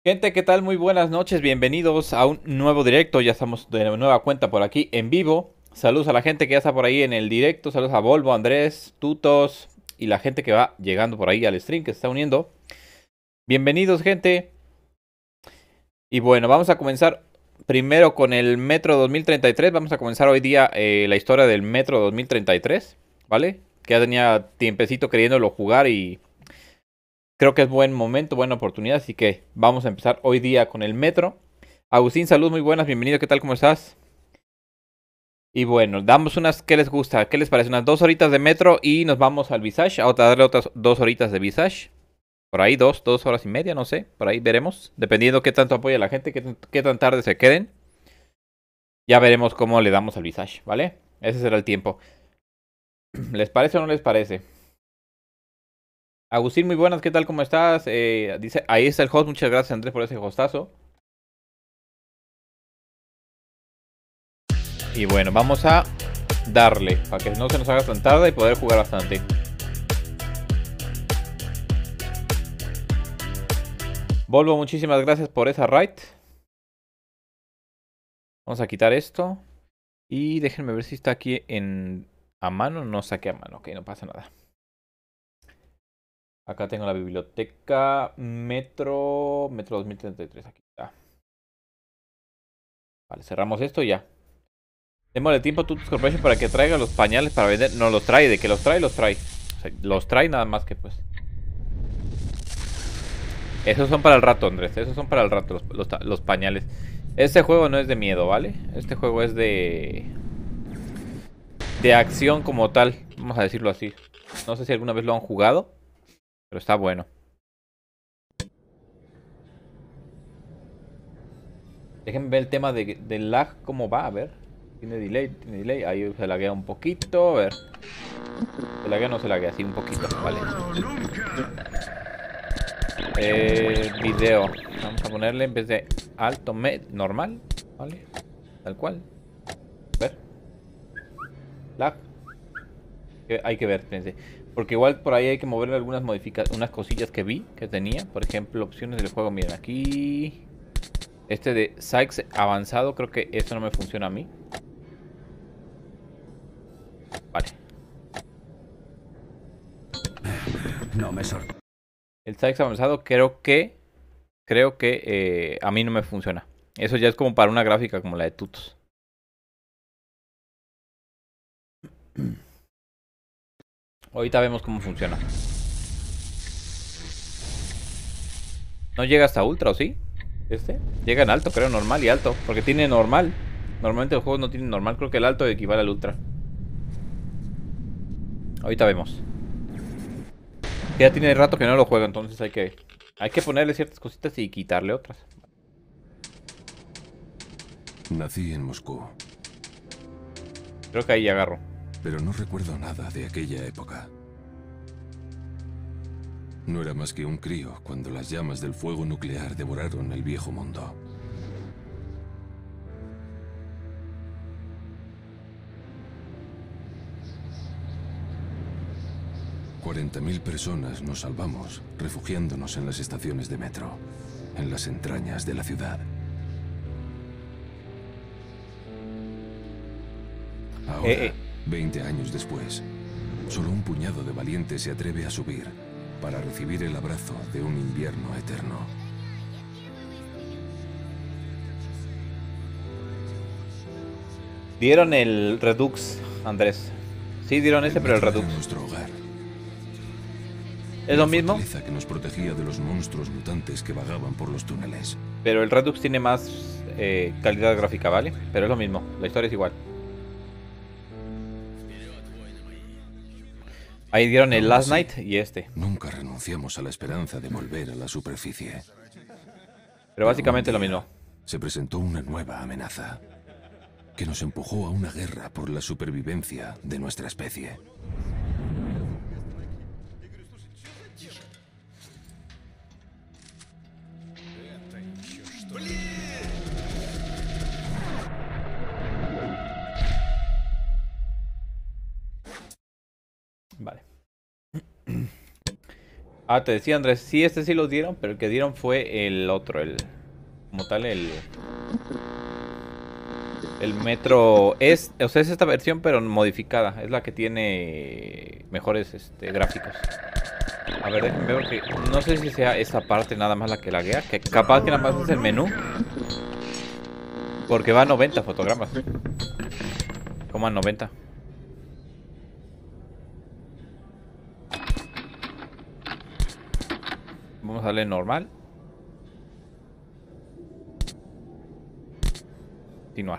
Gente, ¿qué tal? Muy buenas noches, bienvenidos a un nuevo directo. Ya estamos de nueva cuenta por aquí en vivo. Saludos a la gente que ya está por ahí en el directo. Saludos a Volvo, Andrés, Tutos y la gente que va llegando por ahí al stream que se está uniendo. Bienvenidos, gente. Y bueno, vamos a comenzar primero con el Metro 2033. Vamos a comenzar hoy día la historia del Metro 2033, ¿vale? Que ya tenía tiempecito queriéndolo jugar y creo que es buen momento, buena oportunidad, así que vamos a empezar hoy día con el Metro. Agustín, salud, muy buenas, bienvenido, ¿qué tal? ¿Cómo estás? Y bueno, damos unas, ¿qué les gusta? ¿Qué les parece? Unas 2 horitas de Metro y nos vamos al Visage, a darle otras 2 horitas de Visage. Por ahí 2 horas y media, no sé, por ahí veremos. Dependiendo qué tanto apoya la gente, qué tan tarde se queden. Ya veremos cómo le damos al Visage, ¿vale? Ese será el tiempo. ¿Les parece o no les parece? Agustín, muy buenas, ¿qué tal? ¿Cómo estás? Dice, ahí está el host, muchas gracias Andrés por ese hostazo. Y bueno, vamos a darle para que no se nos haga tan tarde y poder jugar bastante. Volvo, muchísimas gracias por esa raid. Vamos a quitar esto. Y déjenme ver si está aquí a mano. No saqué a mano, ok, no pasa nada. Acá tengo la biblioteca Metro 2033, aquí está. Vale, cerramos esto y ya. Démosle tiempo a Tutus Corporation para que traiga los pañales para vender. No los trae, de que los trae, los trae. O sea, los trae nada más que pues. Esos son para el rato, Andrés. Esos son para el rato, los pañales. Este juego no es de miedo, ¿vale? Este juego es de acción como tal. Vamos a decirlo así. No sé si alguna vez lo han jugado, pero está bueno. Déjenme ver el tema del lag, cómo va, a ver. Tiene delay. Ahí se laguea un poquito, a ver. Se laguea o no se laguea, así un poquito, vale. Video. Vamos a ponerle en vez de alto, normal, ¿vale? Tal cual. A ver. Lag. Hay que ver, fíjense. Porque igual por ahí hay que moverle algunas unas cosillas que vi que tenía. Por ejemplo, opciones del juego. Miren, aquí. Este de Sykes avanzado, creo que esto no me funciona a mí. Vale. No me sorprende. El Sykes avanzado creo que a mí no me funciona. Eso ya es como para una gráfica como la de Tutos. Ahorita vemos cómo funciona. No llega hasta ultra, ¿o sí? Llega en alto, creo, normal y alto. Porque tiene normal. Normalmente los juegos no tienen normal. Creo que el alto equivale al ultra. Ahorita vemos. Ya tiene rato que no lo juego, entonces hay que ponerle ciertas cositas y quitarle otras. Nací en Moscú, Creo que ahí agarro. pero no recuerdo nada de aquella época. No era más que un crío cuando las llamas del fuego nuclear devoraron el viejo mundo. $40.000 personas nos salvamos, refugiándonos en las estaciones de metro, en las entrañas de la ciudad. Ahora, 20 años después, solo un puñado de valientes se atreve a subir para recibir el abrazo de un invierno eterno. Dieron el Redux, Andrés. Sí, dieron ese, pero el Redux. Nuestro hogar. ¿Es lo mismo? La fortaleza que nos protegía de los monstruos mutantes que vagaban por los túneles. Pero el Redux tiene más calidad gráfica, ¿vale? Pero es lo mismo, la historia es igual. Ahí dieron el Last Night y este. Nunca renunciamos a la esperanza de volver a la superficie. Pero básicamente lo mismo. Se presentó una nueva amenaza que nos empujó a una guerra por la supervivencia de nuestra especie. Vale. Ah, te decía Andrés, sí, este sí lo dieron, pero el que dieron fue el otro, como tal, el Metro o sea, es esta versión, pero modificada. Es la que tiene mejores gráficos. A ver, déjenme ver porque no sé si sea esa parte nada más la que laguea, que capaz que nada más es el menú, porque va a 90 fotogramas. Como a 90. Vamos a darle normal. Continuar.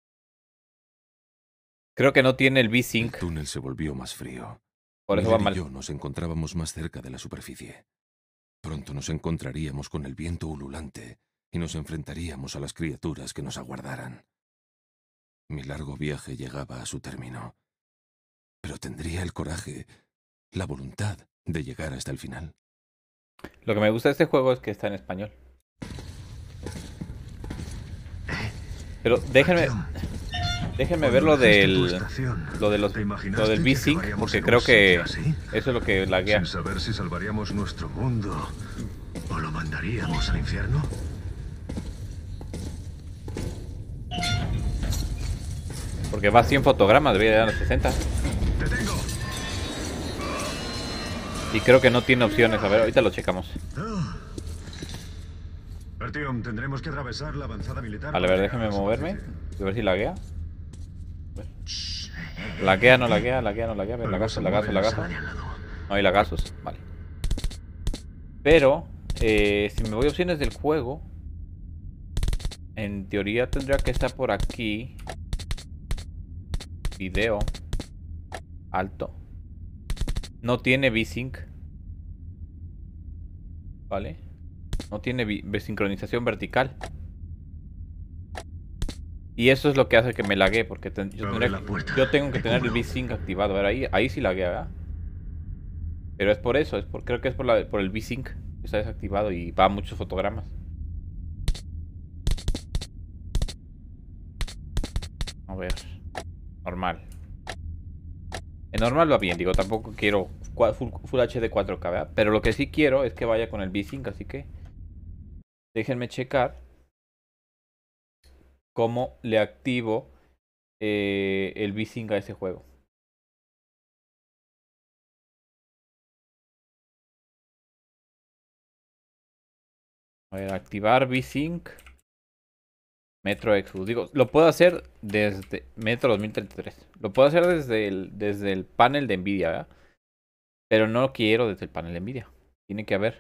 Creo que no tiene el El V-Sync. túnel se volvió más frío. Por eso va Miller y mal. yo nos encontrábamos más cerca de la superficie. Pronto nos encontraríamos con el viento ululante y nos enfrentaríamos a las criaturas que nos aguardaran. Mi largo viaje llegaba a su término. Pero tendría el coraje, la voluntad de llegar hasta el final. Lo que me gusta de este juego es que está en español. Pero déjenme ver lo del V-Sync, porque creo que eso es lo que laguea. Sin saber si salvaríamos nuestro mundo o lo mandaríamos al infierno. Porque va a 100 fotogramas, debería dar a 60. ¡Te tengo! Y creo que no tiene opciones. A ver, ahorita lo checamos. Artyom, tendremos que atravesar la avanzada militar. Vale, a ver, déjenme moverme. A ver si laguea. Laguea, no laguea, laguea, no laguea. A ver, lagazo. No hay lagazos. Vale. Pero, si me voy a opciones del juego, en teoría tendría que estar por aquí. Video. Alto. No tiene V-Sync. Vale. No tiene sincronización vertical. Y eso es lo que hace que me lague, porque yo tengo que tener el V-Sync activado. A ver, ahí sí laguea, ¿verdad? Pero es por eso, creo que es por el V-Sync. Está desactivado y va a muchos fotogramas. A ver. Normal. En normal va bien, digo, tampoco quiero Full HD 4K, ¿verdad? Pero lo que sí quiero es que vaya con el V-Sync, así que déjenme checar cómo le activo el V-Sync a ese juego. A ver, activar V-Sync. Metro Exodus. Digo, lo puedo hacer desde Metro 2033. Lo puedo hacer desde el panel de Nvidia, ¿verdad? Pero no quiero desde el panel de Nvidia. Tiene que haber.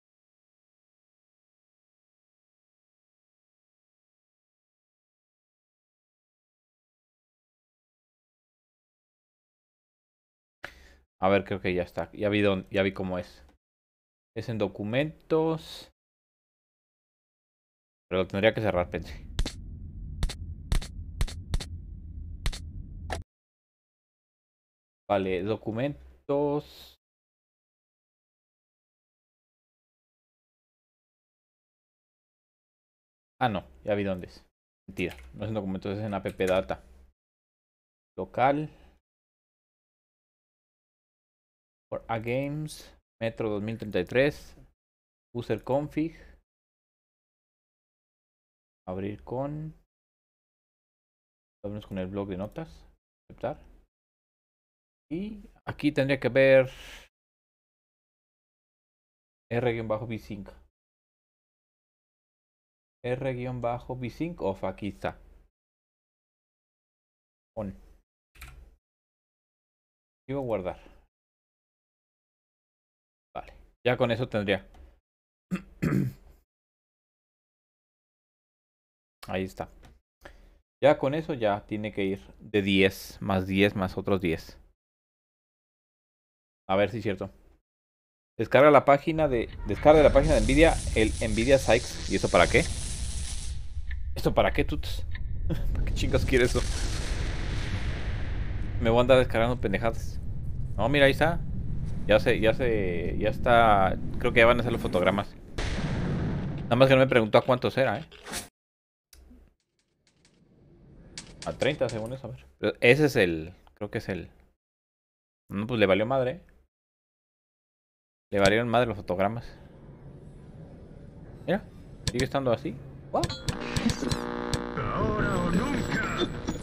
A ver, creo que ya está. Ya vi cómo es. Es en documentos. Pero lo tendría que cerrar, pensé. Vale, documentos. Ah, no, ya vi dónde es. Mentira, no es en documentos, es en app data. Local. For a games. Metro 2033. User config. Abrir con. Abrimos con el blog de notas. Aceptar. Y aquí tendría que ver R-V5. R-V5 off, aquí está. On. Digo guardar. Vale. Ya con eso tendría. Ahí está. Ya con eso ya tiene que ir de 10 más otros 10. A ver si es cierto. Descarga la página de Nvidia, el Nvidia Sykes. ¿Y eso para qué? ¿Esto para qué, tuts? ¿Para qué chingas quiere eso? Me voy a andar descargando pendejadas. No, mira, ahí está. Ya está. Creo que ya van a hacer los fotogramas. Nada más que no me preguntó a cuántos era, A 30 según eso, a ver. Pero ese es creo que es el. No, pues le valió madre. Le valieron más de los fotogramas. Mira, sigue estando así. Wow. Ahora o nunca.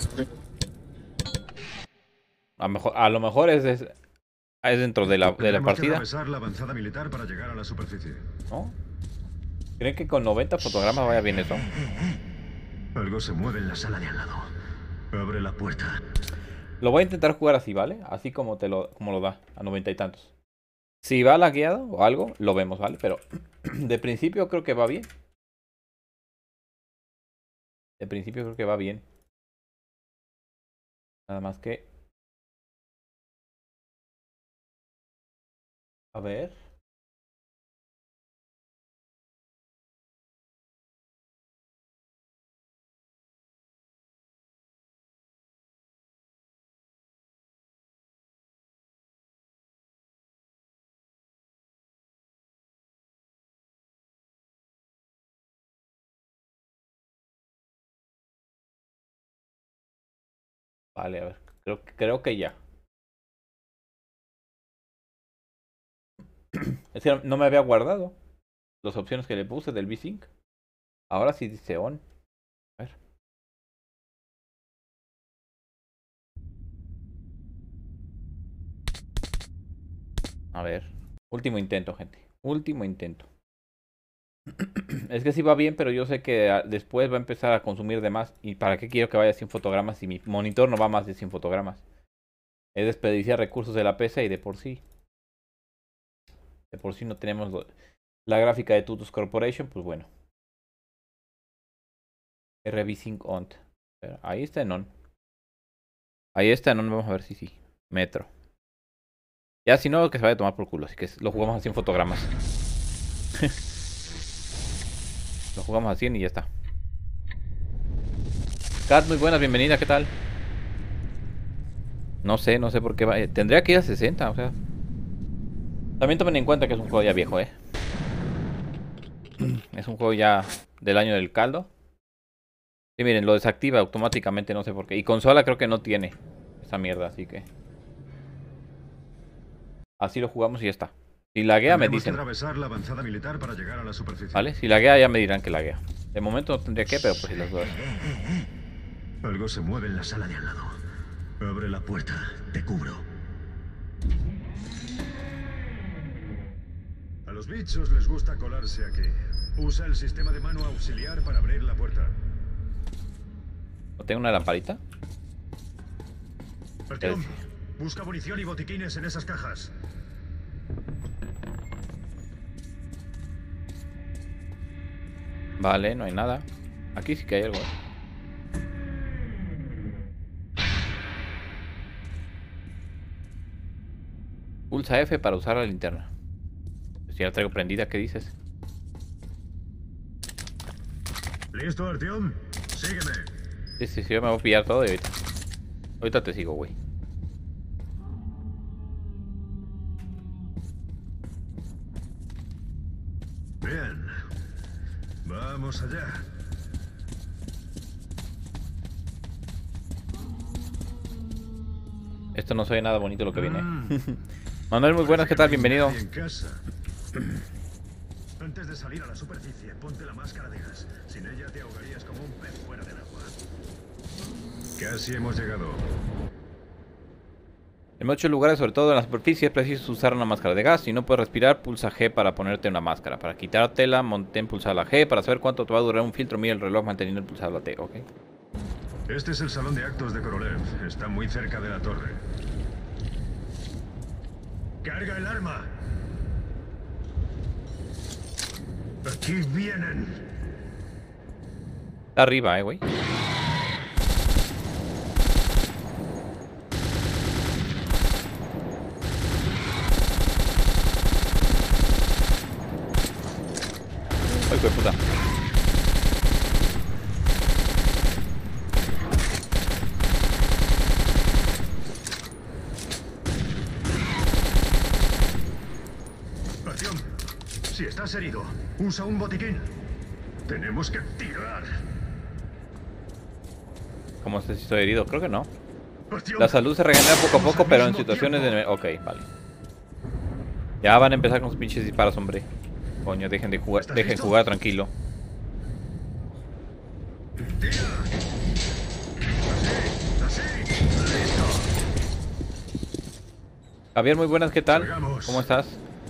A lo mejor es dentro de la Tendremos que partida. atravesar la avanzada militar para llegar a la superficie. ¿No? ¿Creen que con 90 fotogramas vaya bien eso? Algo se mueve en la sala de al lado. Abre la puerta. Lo voy a intentar jugar así, ¿vale? Así como como lo da, a 90 y tantos. Si va lagueado o algo, lo vemos, ¿vale? Pero de principio creo que va bien. De principio creo que va bien. Nada más que... A ver... Vale, a ver. Creo que ya. Es que no me había guardado las opciones que le puse del V-Sync. Ahora sí dice on. A ver. A ver. Último intento, gente. Último intento. Es que sí va bien, pero yo sé que después va a empezar a consumir de más. ¿Y para qué quiero que vaya sin fotogramas si mi monitor no va más de 100 fotogramas? Es desperdiciar recursos de la PC y de por sí. De por sí no tenemos la gráfica de Tutus Corporation, pues bueno. RV5 on. Ahí está en on. Ahí está en on, vamos a ver si sí. Metro. Ya si no, que se vaya a tomar por culo. Así que lo jugamos a 100 fotogramas. Lo jugamos a 100 y ya está. Kat, muy buenas, bienvenida, ¿qué tal? No sé por qué va. Tendría que ir a 60, o sea. También tomen en cuenta que es un juego ya viejo, Es un juego ya del año del caldo. Sí, miren, lo desactiva automáticamente, no sé por qué. Y consola creo que no tiene esa mierda, así que... Así lo jugamos y ya está. Si laguea me Tendremos que dicen. atravesar la avanzada militar para llegar a la superficie. ¿Vale? Si laguea ya me dirán que laguea. De momento no tendría que, pero pues si las dudas. Algo se mueve en la sala de al lado. Abre la puerta. Te cubro. A los bichos les gusta colarse aquí. Usa el sistema de mano auxiliar para abrir la puerta. ¿No tengo una lamparita? Artyom, busca munición y botiquines en esas cajas. Vale, no hay nada. Aquí sí que hay algo. Pulsa F para usar la linterna. Si ya la traigo prendida, ¿qué dices? ¿Listo, Artyom? Sígueme. Sí, yo me voy a pillar todo y ahorita te sigo, güey. Bien. Vamos allá. Esto no se ve nada bonito lo que viene. Manuel, muy buenas, ¿qué tal? Bienvenido. En casa. Antes de salir a la superficie, ponte la máscara de gas. Sin ella te ahogarías como un pez fuera del agua. Casi hemos llegado. En muchos lugares, sobre todo en la superficie, es preciso usar una máscara de gas. Si no puedes respirar, pulsa G para ponerte una máscara. Para quitártela, mantén pulsada la G. Para saber cuánto te va a durar un filtro, mira el reloj manteniendo pulsada la T, ¿ok? Este es el salón de actos de Korolev. Está muy cerca de la torre. ¡Carga el arma! ¡Aquí vienen! Está arriba, güey. Ay, qué puta. Artyom, si estás herido, usa un botiquín. Tenemos que tirar. ¿Cómo sé si estoy herido? Creo que no. Artyom, La salud se regenera poco a vamos poco, al pero en mismo situaciones tiempo. de... Ok, vale. Ya van a empezar con sus pinches disparos, hombre. Coño, dejen de jugar, ¿Estás dejen listo? jugar tranquilo. ¡Tira! ¡Así! ¡Así! ¡Listo! Javier, muy buenas, ¿qué tal? Salgamos. ¿Cómo estás?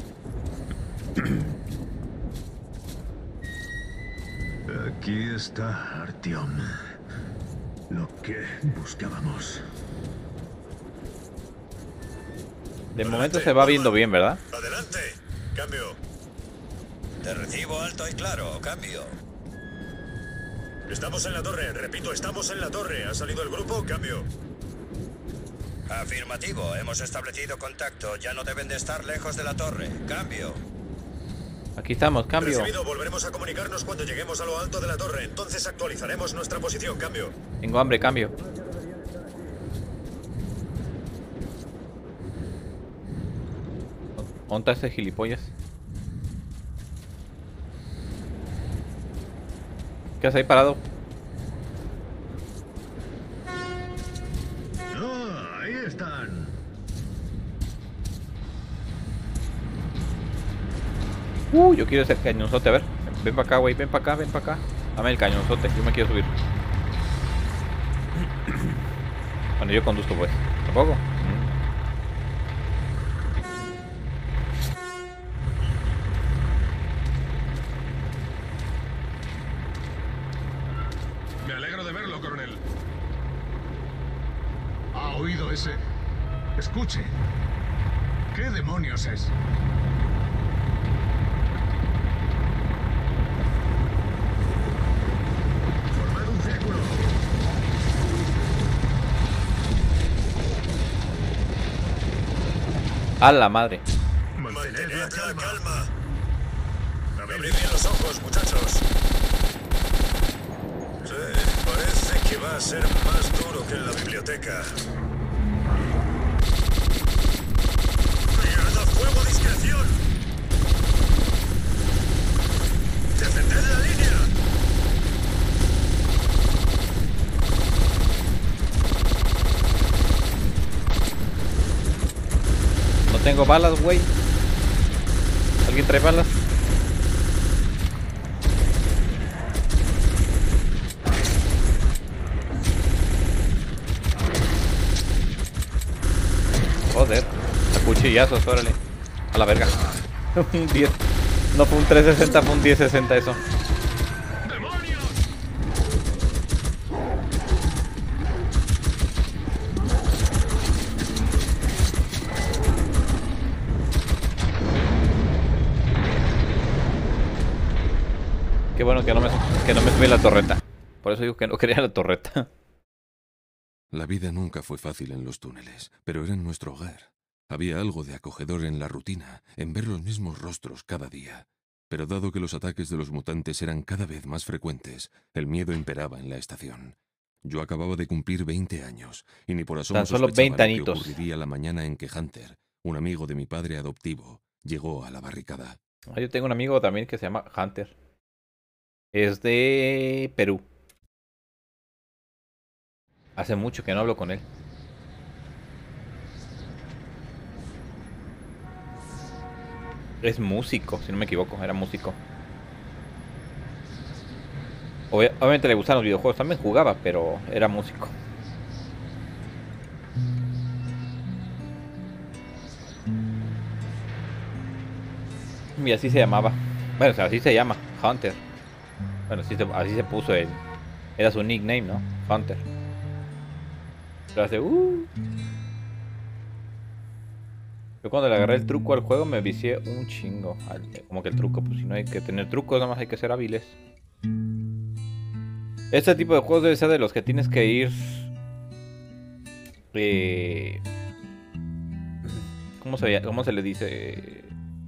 Aquí está Artyom. Lo que buscábamos. De momento se va viendo bien, ¿verdad? ¡Adelante! ¡Cambio! Te recibo alto y claro, cambio. Estamos en la torre, repito, estamos en la torre. ¿Ha salido el grupo? Cambio. Afirmativo, hemos establecido contacto, ya no deben de estar lejos de la torre. Cambio. Aquí estamos, cambio. Recibido, volveremos a comunicarnos cuando lleguemos a lo alto de la torre. Entonces actualizaremos nuestra posición. Cambio. Tengo hambre, cambio. ¿Dónde está ese gilipollas? ¿Qué haces ahí parado? ¡Ah! Ahí están. Yo quiero ese cañonzote, a ver. Ven para acá, güey, ven para acá, ven para acá. Dame el cañonzote, yo me quiero subir. Bueno, yo conduzco, pues. ¿Tampoco? Me alegro de verlo, coronel. ¿Ha oído ese? Escuche. ¿Qué demonios es? Formad un círculo. A la madre. Mantened la calma. Abrid bien los ojos, muchachos. Sí, parece que va a ser más duro que en la biblioteca. ¡Tirad a fuego a discreción! ¡Defended la línea! No tengo balas, güey. ¿Alguien trae balas? Joder. A cuchillazos, órale. A la verga. Un 10. No fue un 360, fue un 1060 eso. Qué bueno que no me subí a la torreta. Por eso digo que no quería la torreta. La vida nunca fue fácil en los túneles, pero era nuestro hogar. Había algo de acogedor en la rutina, en ver los mismos rostros cada día. Pero dado que los ataques de los mutantes eran cada vez más frecuentes, el miedo imperaba en la estación. Yo acababa de cumplir 20 años, y ni por asomo Tan solo sospechaba 20 lo que añitos. ocurriría la mañana en que Hunter, un amigo de mi padre adoptivo, llegó a la barricada. Yo tengo un amigo también que se llama Hunter. Es de Perú. Hace mucho que no hablo con él. Es músico, si no me equivoco, era músico. Obviamente le gustan los videojuegos, también jugaba, pero era músico. Y así se llamaba. Bueno, o sea, así se llama, Hunter. Bueno, así se puso él. Era su nickname, ¿no? Hunter. Pero hace... Yo cuando le agarré el truco al juego me vicié un chingo. Como que el truco, pues si no hay que tener trucos, nada más hay que ser hábiles. Este tipo de juegos debe ser de los que tienes que ir... ¿Cómo se le dice?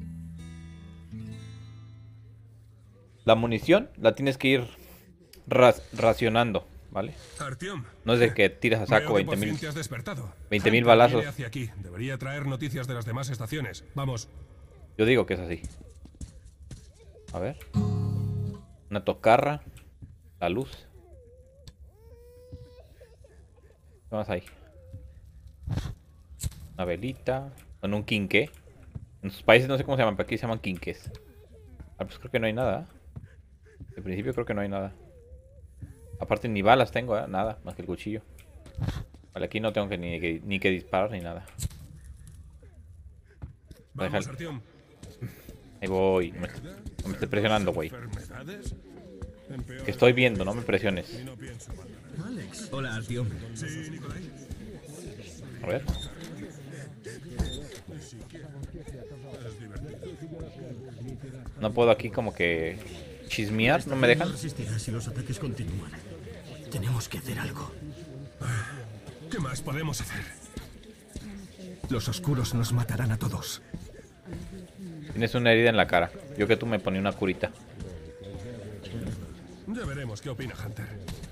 La munición la tienes que ir racionando, ¿vale? Artyom. No es de que tiras a saco Veo que por 20.000 fin te has despertado. 20.000 Hunter balazos. viene hacia aquí. Debería traer noticias de las demás estaciones. Vamos. Yo digo que es así. A ver. Una tocarra. La luz. ¿Qué más hay? Una velita. Con un quinqué. En sus países no sé cómo se llaman, pero aquí se llaman quinques. Ah, pues creo que no hay nada. En principio creo que no hay nada. Aparte ni balas tengo, nada, más que el cuchillo. Vale, aquí no tengo ni que disparar ni nada. Vamos, Artyom. Ahí voy. No me estés presionando, güey. ¿Enfermedades? Que estoy viendo, no me presiones. Y no pienso abandonar. Alex. Hola, Artyom. Sí, Nikolai. A ver. No puedo aquí como que chismear, no me dejan. No resistirá si los ataques continúan. Tenemos que hacer algo. ¿Qué más podemos hacer? Los oscuros nos matarán a todos. Tienes una herida en la cara. Yo que tú me ponía una curita. Ya veremos qué opina Hunter.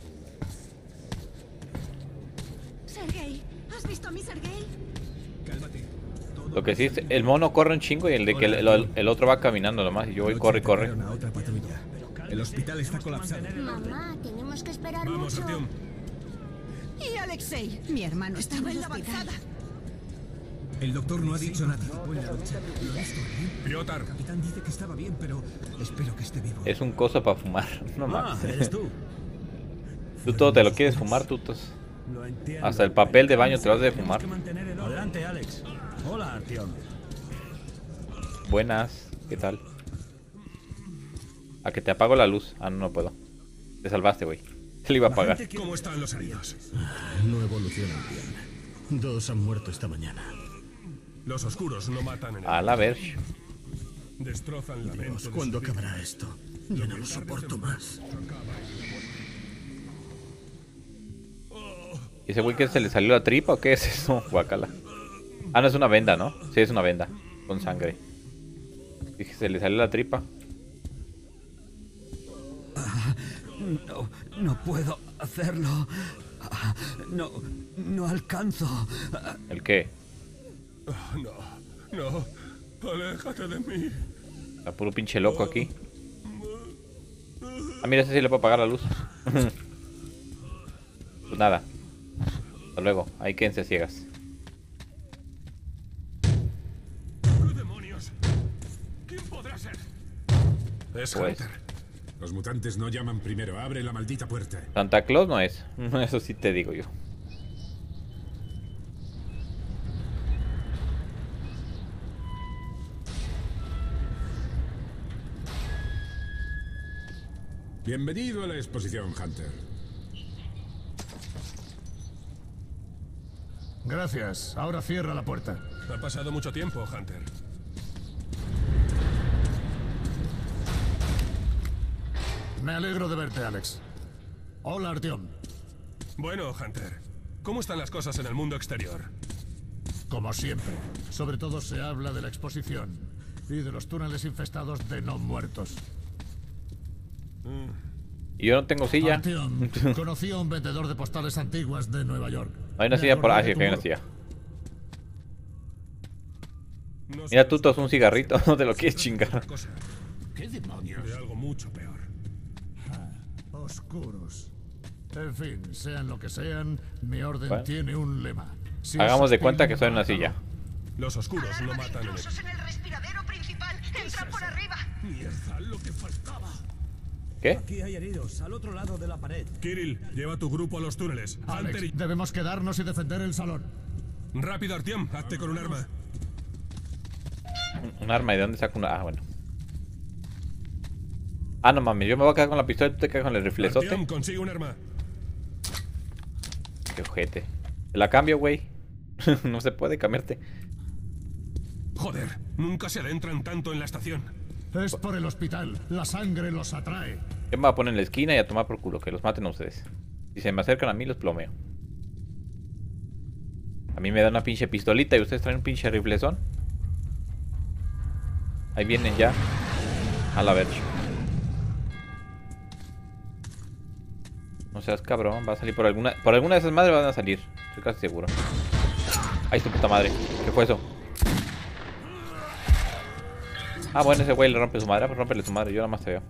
Sergei, ¿has visto a mi Sergei? Cálmate. Lo que sí es, el mono corre un chingo y el de que el otro va caminando nomás. Y yo voy, corre y corre. A otra patrulla. El hospital está colapsado. Mamá, tenemos que esperar Vamos, mucho. Artyom. Y Alexei, mi hermano estaba en la avanzada. El doctor no ha dicho nada. Buena lucha. Lo he visto, ¿eh? Piotr. El capitán dice que estaba bien, pero espero que esté vivo. Es un coso para fumar. No mames. ¿Eres tú? Tú todo te lo quieres fumar, tutos. Lo entiendo. Hasta el papel de baño te lo has de fumar. Adelante, Alex. Hola, Artyom. Buenas, ¿qué tal? A que te apago la luz. Ah, no, no puedo. Te salvaste, güey. Te lo iba a apagar. ¿Cómo están los heridos? No evolucionan bien. 2 han muerto esta mañana. Los oscuros no matan en el... A la verge. Destrozan la mente. Dios, de ¿cuándo sus acabará esto? Ya no lo soporto más. ¿Y ese güey que se le salió la tripa o qué es eso? Guacala. Ah, no, es una venda, ¿no? Sí, es una venda. Con sangre. Dije, se le salió la tripa. No puedo hacerlo. No alcanzo. ¿El qué? No, aléjate de mí. Está puro pinche loco aquí. Ah, mira, ese sí le puedo apagar la luz. Pues nada. Hasta luego. Ahí quédense ciegas. ¿Qué demonios? ¿Quién podrá ser? Es Pues. Hunter. Los mutantes no llaman primero. Abre la maldita puerta. Santa Claus no es. Eso sí te digo yo. Bienvenido a la exposición, Hunter. Gracias. Ahora cierra la puerta. Ha pasado mucho tiempo, Hunter. Me alegro de verte, Alex. Hola, Artyom. Bueno, Hunter, ¿cómo están las cosas en el mundo exterior? Como siempre. Sobre todo se habla de la exposición y de los túneles infestados de no muertos. Y yo no tengo silla. Artyom, conocí a un vendedor de postales antiguas de Nueva York. Hay una Me silla por... Ah, acordé sí, de que hay tu una silla. No Mira, sé Tutos, un cigarrito. No te lo quieres chingar. cosa. ¿Qué demonios? De algo mucho peor. Oscuros. En fin, sean lo que sean, mi orden Bueno. tiene un lema. Si Hagamos os de cuenta que piden, estoy en una silla. Los oscuros no matan en el... En el respiradero principal. Entra por arriba. Mierda, lo que faltaba. ¿Qué? Aquí hay heridos, al otro lado de la pared. Kirill, lleva tu grupo a los túneles. Hunter Alex, y... debemos quedarnos y defender el salón. Rápido, Artyom, hazte con un arma. Un arma. ¿Y de dónde saco una? Ah, bueno. Ah, no mames. Yo me voy a quedar con la pistola y tú te quedas con el riflezote. Artyom, consigue un arma. Qué ojete. Te la cambio, güey. No se puede cambiarte. Joder, nunca se adentran tanto en la estación. Es por el hospital. La sangre los atrae. Yo me voy a poner en la esquina y a tomar por culo. Que los maten a ustedes. Si se me acercan a mí, los plomeo. A mí me da una pinche pistolita y ustedes traen un pinche riflezón. Ahí vienen ya. A la verga. No seas cabrón. Va a salir por alguna... Por alguna de esas madres van a salir. Estoy casi seguro. Ay, su puta madre. ¿Qué fue eso? Ah, bueno, ese güey le rompe su madre. Pues rómpele su madre. Yo nada más te veo.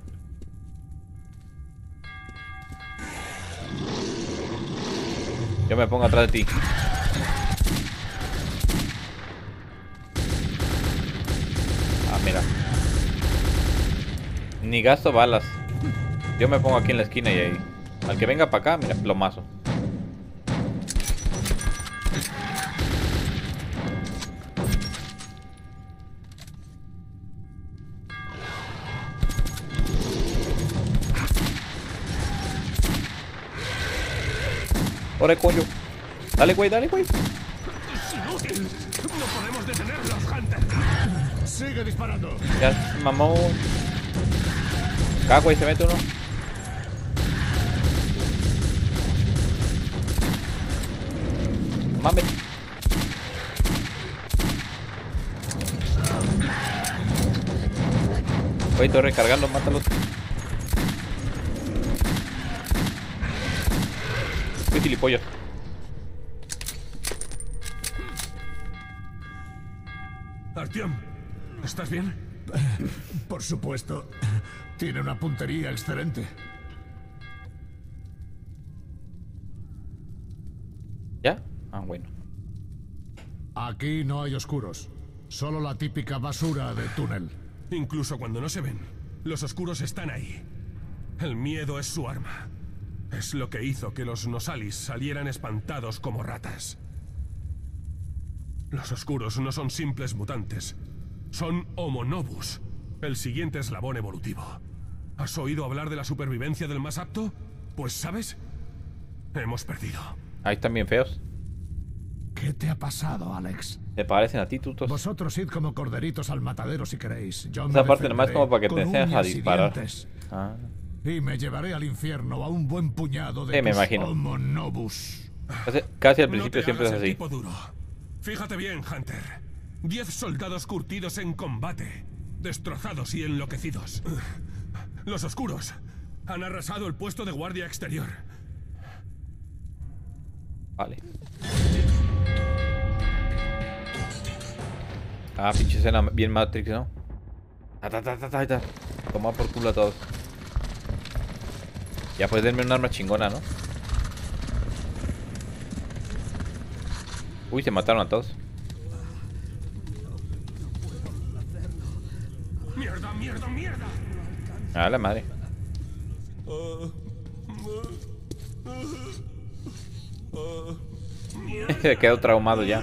Yo me pongo atrás de ti. mira. Ni gasto balas. Yo me pongo aquí en la esquina y ahí. Al que venga para acá, mira, plomazo. ¡Ore, coño! Dale, güey, dale, güey. ¡Es inútil! ¡No podemos detenerlos, Hunter! Sigue disparando. Ya, mamón. Acá, güey, se mete uno. Mames. Güey, estoy recargando, mátalos. Qué gilipollas. Artyom, ¿estás bien? Por supuesto. Tiene una puntería excelente. ¿Ya? Ah, bueno. Aquí no hay oscuros. Solo la típica basura de túnel. Incluso cuando no se ven, los oscuros están ahí. El miedo es su arma. Es lo que hizo que los Nosalis salieran espantados como ratas. Los oscuros no son simples mutantes. Son Homo Novus, el siguiente eslabón evolutivo. ¿Has oído hablar de la supervivencia del más apto? Pues, ¿sabes? Hemos perdido. Ahí están bien feos. ¿Qué te ha pasado, Alex? ¿Te parecen a ti, tutos? Vosotros id como corderitos al matadero si queréis. Yo Esa me parte nomás como para que te con enseñes a uñas y disparar. dientes. Ah. Y me llevaré al infierno a un buen puñado de Me tus imagino. Homo Novus. Casi al No principio te siempre es hagas el así. tipo duro. Fíjate bien, Hunter. 10 soldados curtidos en combate, destrozados y enloquecidos. Los oscuros han arrasado el puesto de guardia exterior. Vale. Ah, pinche escena bien Matrix, ¿no? Toma por culo a todos. Ya pues denme un arma chingona, ¿no? Uy, se mataron a todos. ¡Mierda, mierda, mierda! A la madre. Se quedó traumado ya.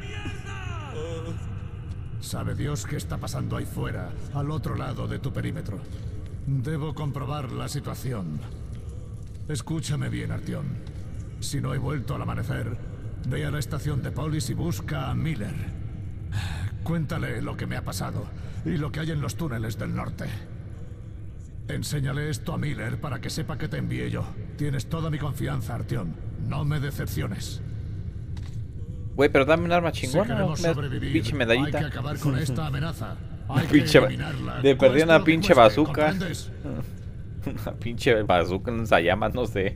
Sabe Dios qué está pasando ahí fuera, al otro lado de tu perímetro. Debo comprobar la situación. Escúchame bien, Artyom. Si no he vuelto al amanecer, ve a la estación de Polis y busca a Miller. Cuéntale lo que me ha pasado y lo que hay en los túneles del norte. Enséñale esto a Miller para que sepa que te envié yo. Tienes toda mi confianza, Artyom. No me decepciones. Güey, pero dame un arma Si chingona. queremos Una sobrevivir, pinche hay medallita. que acabar con esta amenaza. Hay que Pinche eliminarla. de perdí cueste una lo que pinche cueste, bazooka. ¿comprendes? Una pinche bazooka, un llamas, no sé.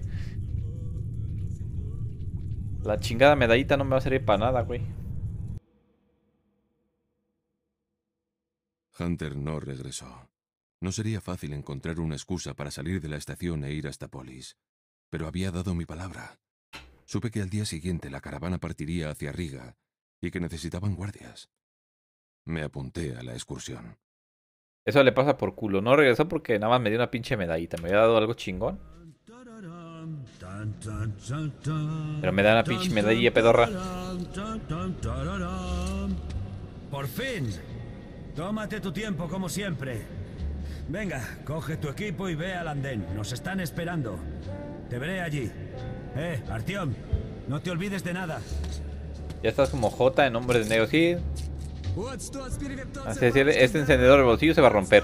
La chingada medallita no me va a servir para nada, güey. Hunter no regresó. No sería fácil encontrar una excusa para salir de la estación e ir hasta Polis. Pero había dado mi palabra. Supe que al día siguiente la caravana partiría hacia Riga y que necesitaban guardias. Me apunté a la excursión. Eso le pasa por culo. No regresó porque nada más me dio una pinche medallita. Me había dado algo chingón. Pero me da una pinche medalla pedorra. Por fin. Tómate tu tiempo como siempre. Venga, coge tu equipo y ve al andén. Nos están esperando. Te veré allí. Artyom, no te olvides de nada. Ya estás como J en Hombres de Negro. Sí. Así es, este encendedor del bolsillo se va a romper.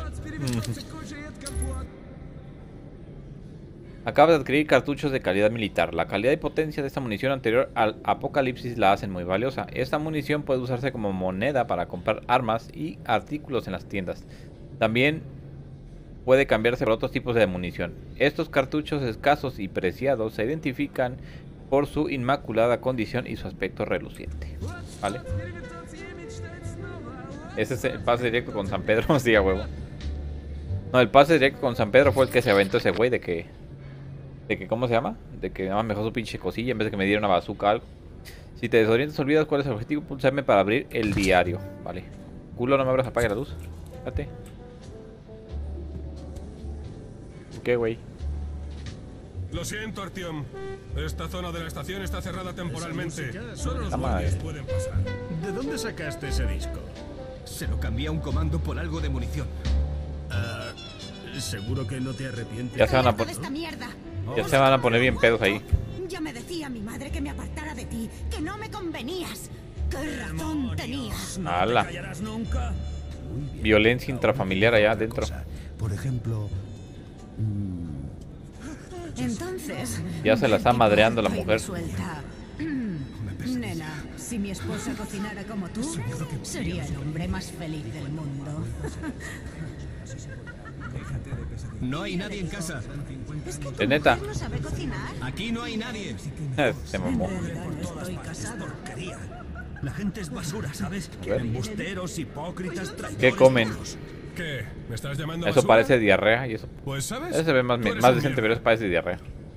Acabas de adquirir cartuchos de calidad militar. La calidad y potencia de esta munición anterior al apocalipsis la hacen muy valiosa. Esta munición puede usarse como moneda para comprar armas y artículos en las tiendas. También puede cambiarse por otros tipos de munición. Estos cartuchos escasos y preciados se identifican por su inmaculada condición y su aspecto reluciente. ¿Vale? Ese es el pase directo con San Pedro. Sí, a huevo. No, el pase directo con San Pedro fue el que se aventó ese güey de que, ¿cómo se llama? De que nada más me dejó su pinche cosilla en vez de que me diera una bazooka o algo. Si te desorientas, olvidas cuál es el objetivo, pulsarme para abrir el diario. Vale. Culo, no me abras, apague la luz. Espérate. ¿Qué, güey? Lo siento, Artyom. Esta zona de la estación está cerrada temporalmente. Solo los La madre. guardias pueden pasar. ¿De dónde sacaste ese disco? Se lo cambié a un comando por algo de munición. Seguro que no te arrepientes. Ya se van a Estoy harta de poner. esta mierda. Ya se van a poner bien pedos ahí. Ya me decía mi madre que me apartara de ti, que no me convenías. ¿Qué razón tenías? ¿No ¡Hala! te callarás nunca? Violencia intrafamiliar allá adentro. Por ejemplo, Entonces... Ya se la está madreando la mujer. Suelta. Nena, si mi esposa cocinara como tú, sería el hombre más feliz del mundo. no hay nadie en casa. Es que tu ¿Es neta? mujer no sabe cocinar. Aquí no hay nadie. Se mamó. En realidad no estoy casado. Porquería. La gente es basura, ¿sabes? ver. Embusteros, hipócritas, traidores. ¿Qué comen? ¿Qué? ¿Me estás llamando Eso basura? parece diarrea y eso. Pues, ¿sabes? Ese se ve más, Tú eres más un decente, pero mierda. eso parece diarrea.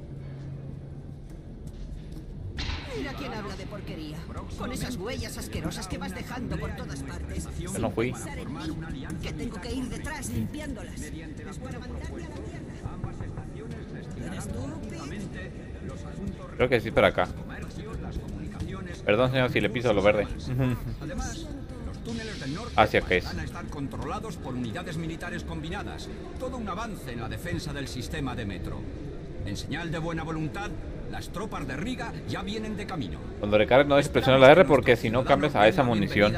Mira quién habla de porquería. Con esas huellas asquerosas que vas dejando por todas partes. Yo no fui. Pensar en mí, que tengo que ir detrás limpiándolas. Es para mandarte a la mierda. ¿Eres tú, Pete? Creo que sí, pero acá. Perdón, señor, si le piso lo verde. Además, los túneles del norte ¿Hacia qué es? van a estar controlados por unidades militares combinadas. Todo un avance en la defensa del sistema de metro. En señal de buena voluntad, las tropas de Riga ya vienen de camino. Cuando recargues no dejes presionar la R porque si no cambias a esa munición.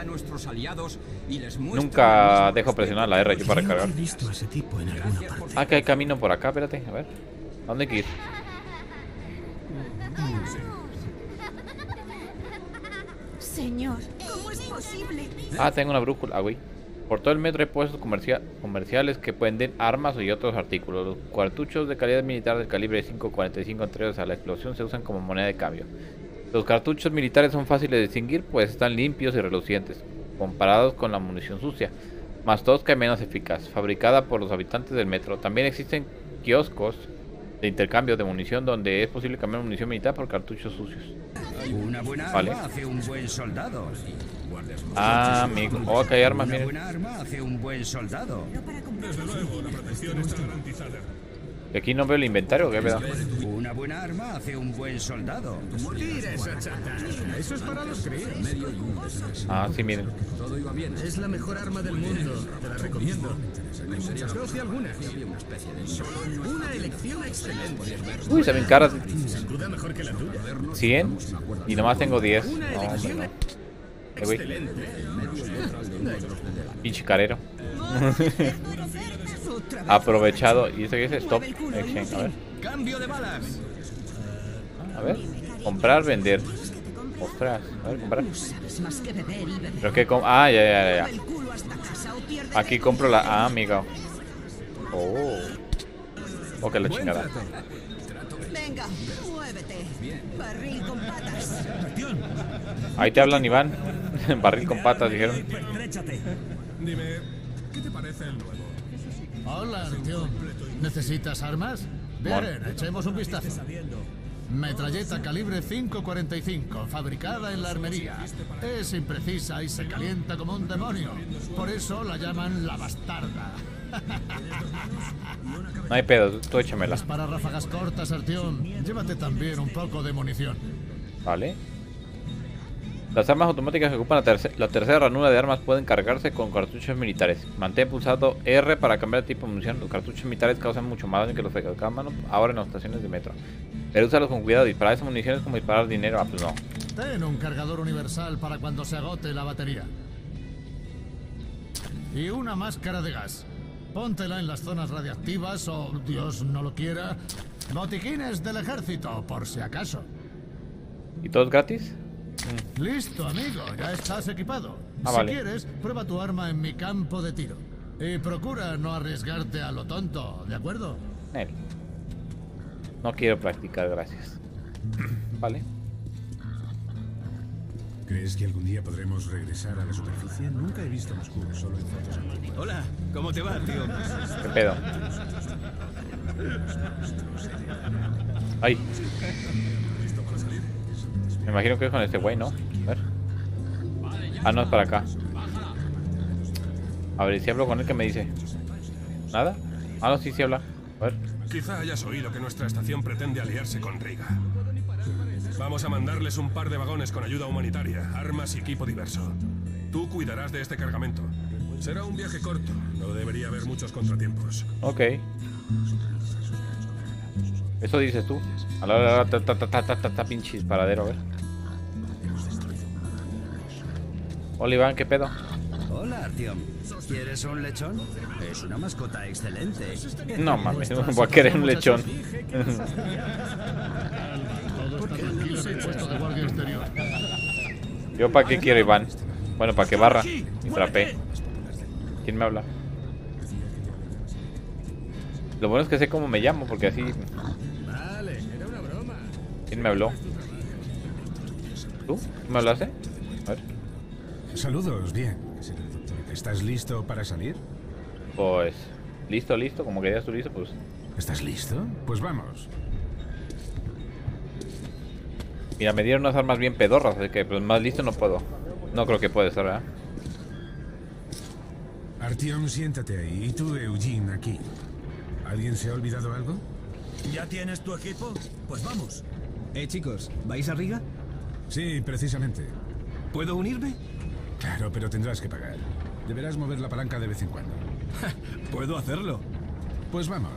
Nunca dejo presionar la R yo para recargar. He visto a ese tipo en alguna parte. Ah, que hay camino por acá, espérate, a ver. ¿A dónde hay que ir? Señor, ¿cómo es posible? Ah, tengo una brújula, güey. Por todo el metro hay puestos comerciales que venden armas y otros artículos. Los cartuchos de calidad militar del calibre 5.45 anteriores a la explosión se usan como moneda de cambio. Los cartuchos militares son fáciles de distinguir, pues están limpios y relucientes, comparados con la munición sucia, más tosca y menos eficaz, fabricada por los habitantes del metro. También existen kioscos de intercambio de munición donde es posible cambiar munición militar por cartuchos sucios. Una buena Vale. arma hace un buen soldado. Ah, amigo. Oh, que hay armas, Una miren. buena arma hace un buen soldado. Desde luego, la protección está garantizada. ¿Y aquí no veo el inventario o qué pedo? Una buena arma hace un buen soldado. Tira esa chatarra. Eso es para los críos. Ah, sí, miren. Es la mejor arma del mundo. Te la recomiendo. ¿Conoce alguna? Una elección excelente. Uy, se ven caras. Sin duda mejor que la tuya. 100 y nomás tengo 10. Una No, hombre, elección no. Güey, excelente. pinche carero. Otra vez. Aprovechado. ¿Y esto qué es? Stop exchange. A ver. ¡Cambio de balas! A ver. Comprar, vender. Ostras. A ver, comprar. No sabes más que beber y beber. Pero que ah, ya. El culo hasta casa o pierde Aquí compro la. Ah, amigo. Oh. Ok, la chingada. Venga, muévete. Barril con patas. Ahí te hablan, Iván. Barril con patas, dijeron. Pertréchate. Dime, ¿qué te parece el nuevo? Hola, Artyom. ¿Necesitas armas? Bien, echemos un vistazo. Metralleta calibre 5.45, fabricada en la armería. Es imprecisa y se calienta como un demonio. Por eso la llaman la bastarda. No hay pedo, tú échamela. Para ráfagas cortas, Artyom. Llévate también un poco de munición. Vale. Las armas automáticas que ocupan la tercera ranura de armas pueden cargarse con cartuchos militares. Mantén pulsado R para cambiar de tipo de munición. Los cartuchos militares causan mucho más daño que los de cámara ahora en las estaciones de metro. Pero úsalos con cuidado. Disparar esas municiones como disparar dinero. Ah, pues no. Ten un cargador universal para cuando se agote la batería. Y una máscara de gas. Póntela en las zonas radiactivas o, Dios no lo quiera, botiquines del ejército, por si acaso. ¿Y todo es gratis? Listo, amigo, ya estás equipado. Ah, si vale. quieres, prueba tu arma en mi campo de tiro. Y procura no arriesgarte a lo tonto, ¿de acuerdo? No quiero practicar, gracias. Vale. ¿Crees que algún día podremos regresar a la superficie? Nunca he visto Moscú, solo en fotos antiguas. Hola, ¿cómo te va, tío? ¿Qué pedo? Ay. Me imagino que es con este güey, ¿no? A ver. Ah, no, es para acá. A ver, si hablo con él, ¿qué me dice? ¿Nada? Ah, no, sí, sí habla. A ver. Quizá hayas oído que nuestra estación pretende aliarse con Riga. Vamos a mandarles un par de vagones con ayuda humanitaria, armas y equipo diverso. Tú cuidarás de este cargamento. Será un viaje corto, no debería haber muchos contratiempos. Ok. Eso dices tú. A la pinche paradero, a ver. Hola Iván, ¿qué pedo? Hola, Artyom. ¿Quieres un lechón? Es una mascota excelente. No mames, no voy a querer un lechón. Yo para qué quiero Iván. Bueno, para que barra y trapee. ¿Quién me habla? Lo bueno es que sé cómo me llamo, porque así... ¿Quién me habló? ¿Tú? ¿Me hablaste? A ver. Saludos, bien. ¿Estás listo para salir? Pues... Listo, listo. Como que ya estoy listo, pues... ¿Estás listo? Pues vamos. Mira, me dieron unas armas bien pedorras, así que pues más listo no puedo. No creo que puede estar, ¿verdad? Artyom, siéntate ahí. Y tú, Eugene, aquí. ¿Alguien se ha olvidado algo? ¿Ya tienes tu equipo? Pues vamos. Chicos, ¿vais a Riga? Sí, precisamente. ¿Puedo unirme? Claro, pero tendrás que pagar. Deberás mover la palanca de vez en cuando. ¿Puedo hacerlo? Pues vamos.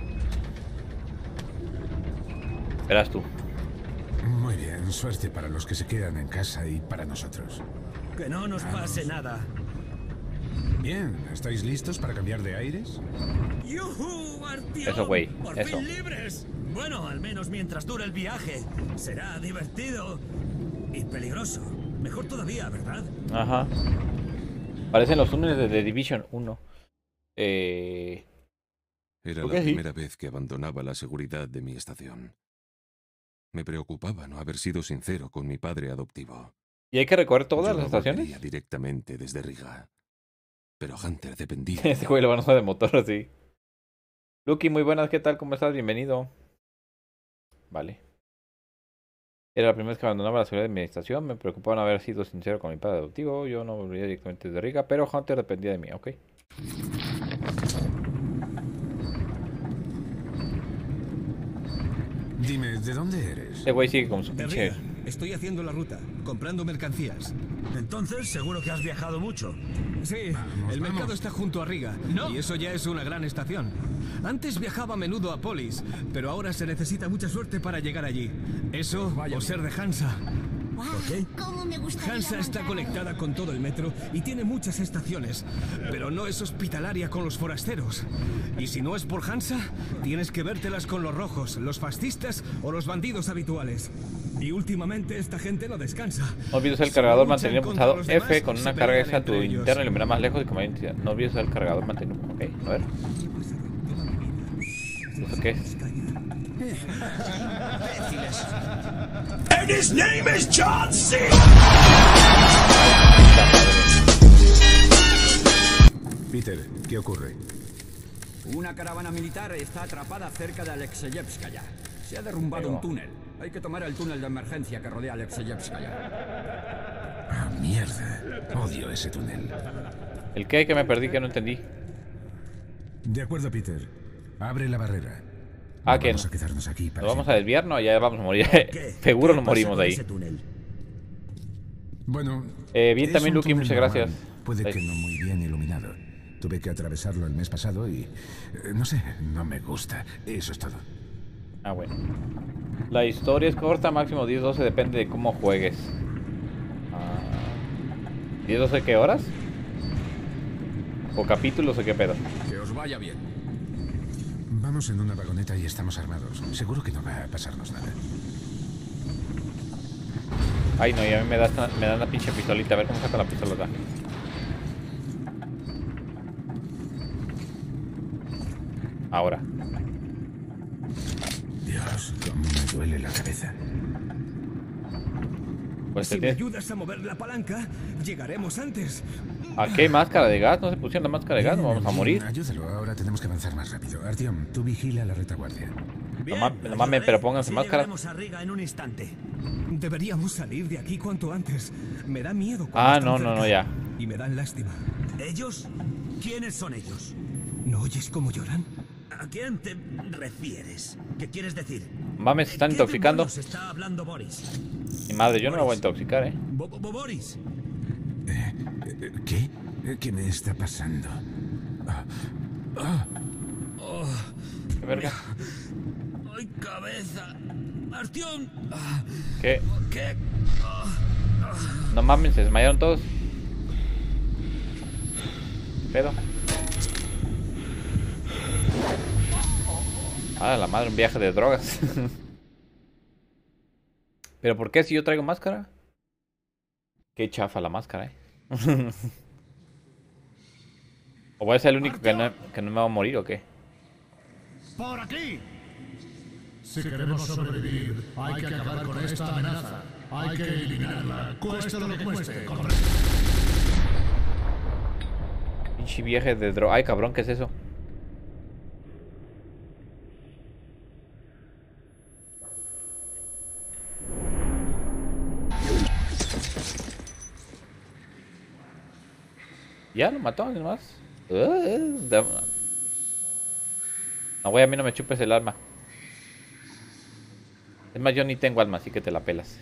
Verás tú. Muy bien, suerte para los que se quedan en casa y para nosotros. Que no nos pase nada. Bien, ¿estáis listos para cambiar de aires? ¡Yujú, Artyom! Eso, güey, ¡Por eso. fin libres! Bueno, al menos mientras dure el viaje. Será divertido y peligroso. Mejor todavía, ¿verdad? Ajá. Parecen los túneles de The Division 1. Era la primera vez que abandonaba la seguridad de mi estación. Me preocupaba no haber sido sincero con mi padre adoptivo. ¿Y hay que recorrer todas Yo las estaciones? volvería directamente desde Riga. Pero Hunter dependía. Este güey lo van a usar de motor así. Lucky, muy buenas, ¿qué tal? ¿Cómo estás? Bienvenido. Vale. Era la primera vez que abandonaba la seguridad de mi estación. Me preocupaba no haber sido sincero con mi padre adoptivo. Yo no volvería directamente desde Riga, pero Hunter dependía de mí, ok. Dime, ¿de dónde eres? Este güey sigue con su De pinche... Riga. Estoy haciendo la ruta, comprando mercancías. Entonces, seguro que has viajado mucho. Sí, el mercado está junto a Riga. Y eso ya es una gran estación. Antes viajaba a menudo a Polis, pero ahora se necesita mucha suerte para llegar allí. Eso o ser de Hansa. ¿Por qué? ¿Cómo me gustaría Hansa está montar? conectada con todo el metro y tiene muchas estaciones, pero no es hospitalaria con los forasteros. Y si no es por Hansa, tienes que vértelas con los rojos, los fascistas o los bandidos habituales. Y últimamente esta gente no descansa. No olvides el cargador mantenido pulsado F con una carga extra a tu interno y lo más lejos y como hay identidad. No olvides el cargador mantenido. Ok, a ver. ¿Eso qué es? And his name is John C. Peter, ¿qué ocurre? Una caravana militar está atrapada cerca de Alexeyevskaya. Se ha derrumbado un túnel. Hay que tomar el túnel de emergencia que rodea Alexeyevskaya. Ah, mierda. Odio ese túnel. ¿El qué? Que me perdí, que no entendí. De acuerdo, Peter. Abre la barrera. Ah, que vamos a quedarnos aquí para ¿nos vamos a desviar? No, ya vamos a morir. Seguro nos morimos de ahí. Bueno, bien es también, un Lucky, túnel muchas normal. gracias. Puede Ahí. que no muy bien iluminado. Tuve que atravesarlo el mes pasado y... no sé, no me gusta. Eso es todo. Ah, bueno. La historia es corta, máximo 10-12, depende de cómo juegues. ¿10-12 qué horas? ¿O capítulos o qué pedo? Que os vaya bien. Vamos en una vagoneta y estamos armados. Seguro que no va a pasarnos nada. Ay, no, y a mí me da una pinche pistolita. A ver cómo saca la pistolita. Ahora. Dios, cómo me duele la cabeza. Pues Si me ayudas a mover la palanca, llegaremos antes. ¿A qué máscara de gas? ¿No se pusieron la máscara de gas? ¿No vamos a morir? Ayúdalo, ahora tenemos que avanzar más rápido. Artyom, tú vigila la retaguardia. No mames, pero pónganse máscaras. Llegaremos a Riga en un instante. Deberíamos salir de aquí cuanto antes. Me da miedo cuando Ah, están no, cerca. ya. Y me dan lástima. ¿Ellos? ¿Quiénes son ellos? ¿No oyes cómo lloran? ¿A quién te refieres? ¿Qué quieres decir? Mames, se están ¿Qué intoxicando. demonios está hablando Boris? Mi madre, yo no me voy a intoxicar, Boris. ¿Qué? ¿Qué me está pasando? ¿Qué verga? ¡Ay, cabeza! ¡Artyom! ¿Qué? ¿Qué? No mames, se desmayaron todos. ¿Qué pedo? Ah, la madre, un viaje de drogas. ¿Pero por qué si yo traigo máscara? Qué chafa la máscara, ¿O voy a ser el único que no me va a morir o qué? ¡Por aquí! Si queremos sobrevivir, hay que acabar con esta amenaza. Hay que eliminarla, cueste lo que cueste. Pinche viaje de droga. Ay, cabrón, ¿qué es eso? Ya lo mató, nomás. No, güey, a mí no me chupes el arma. Es más, yo ni tengo alma, así que te la pelas.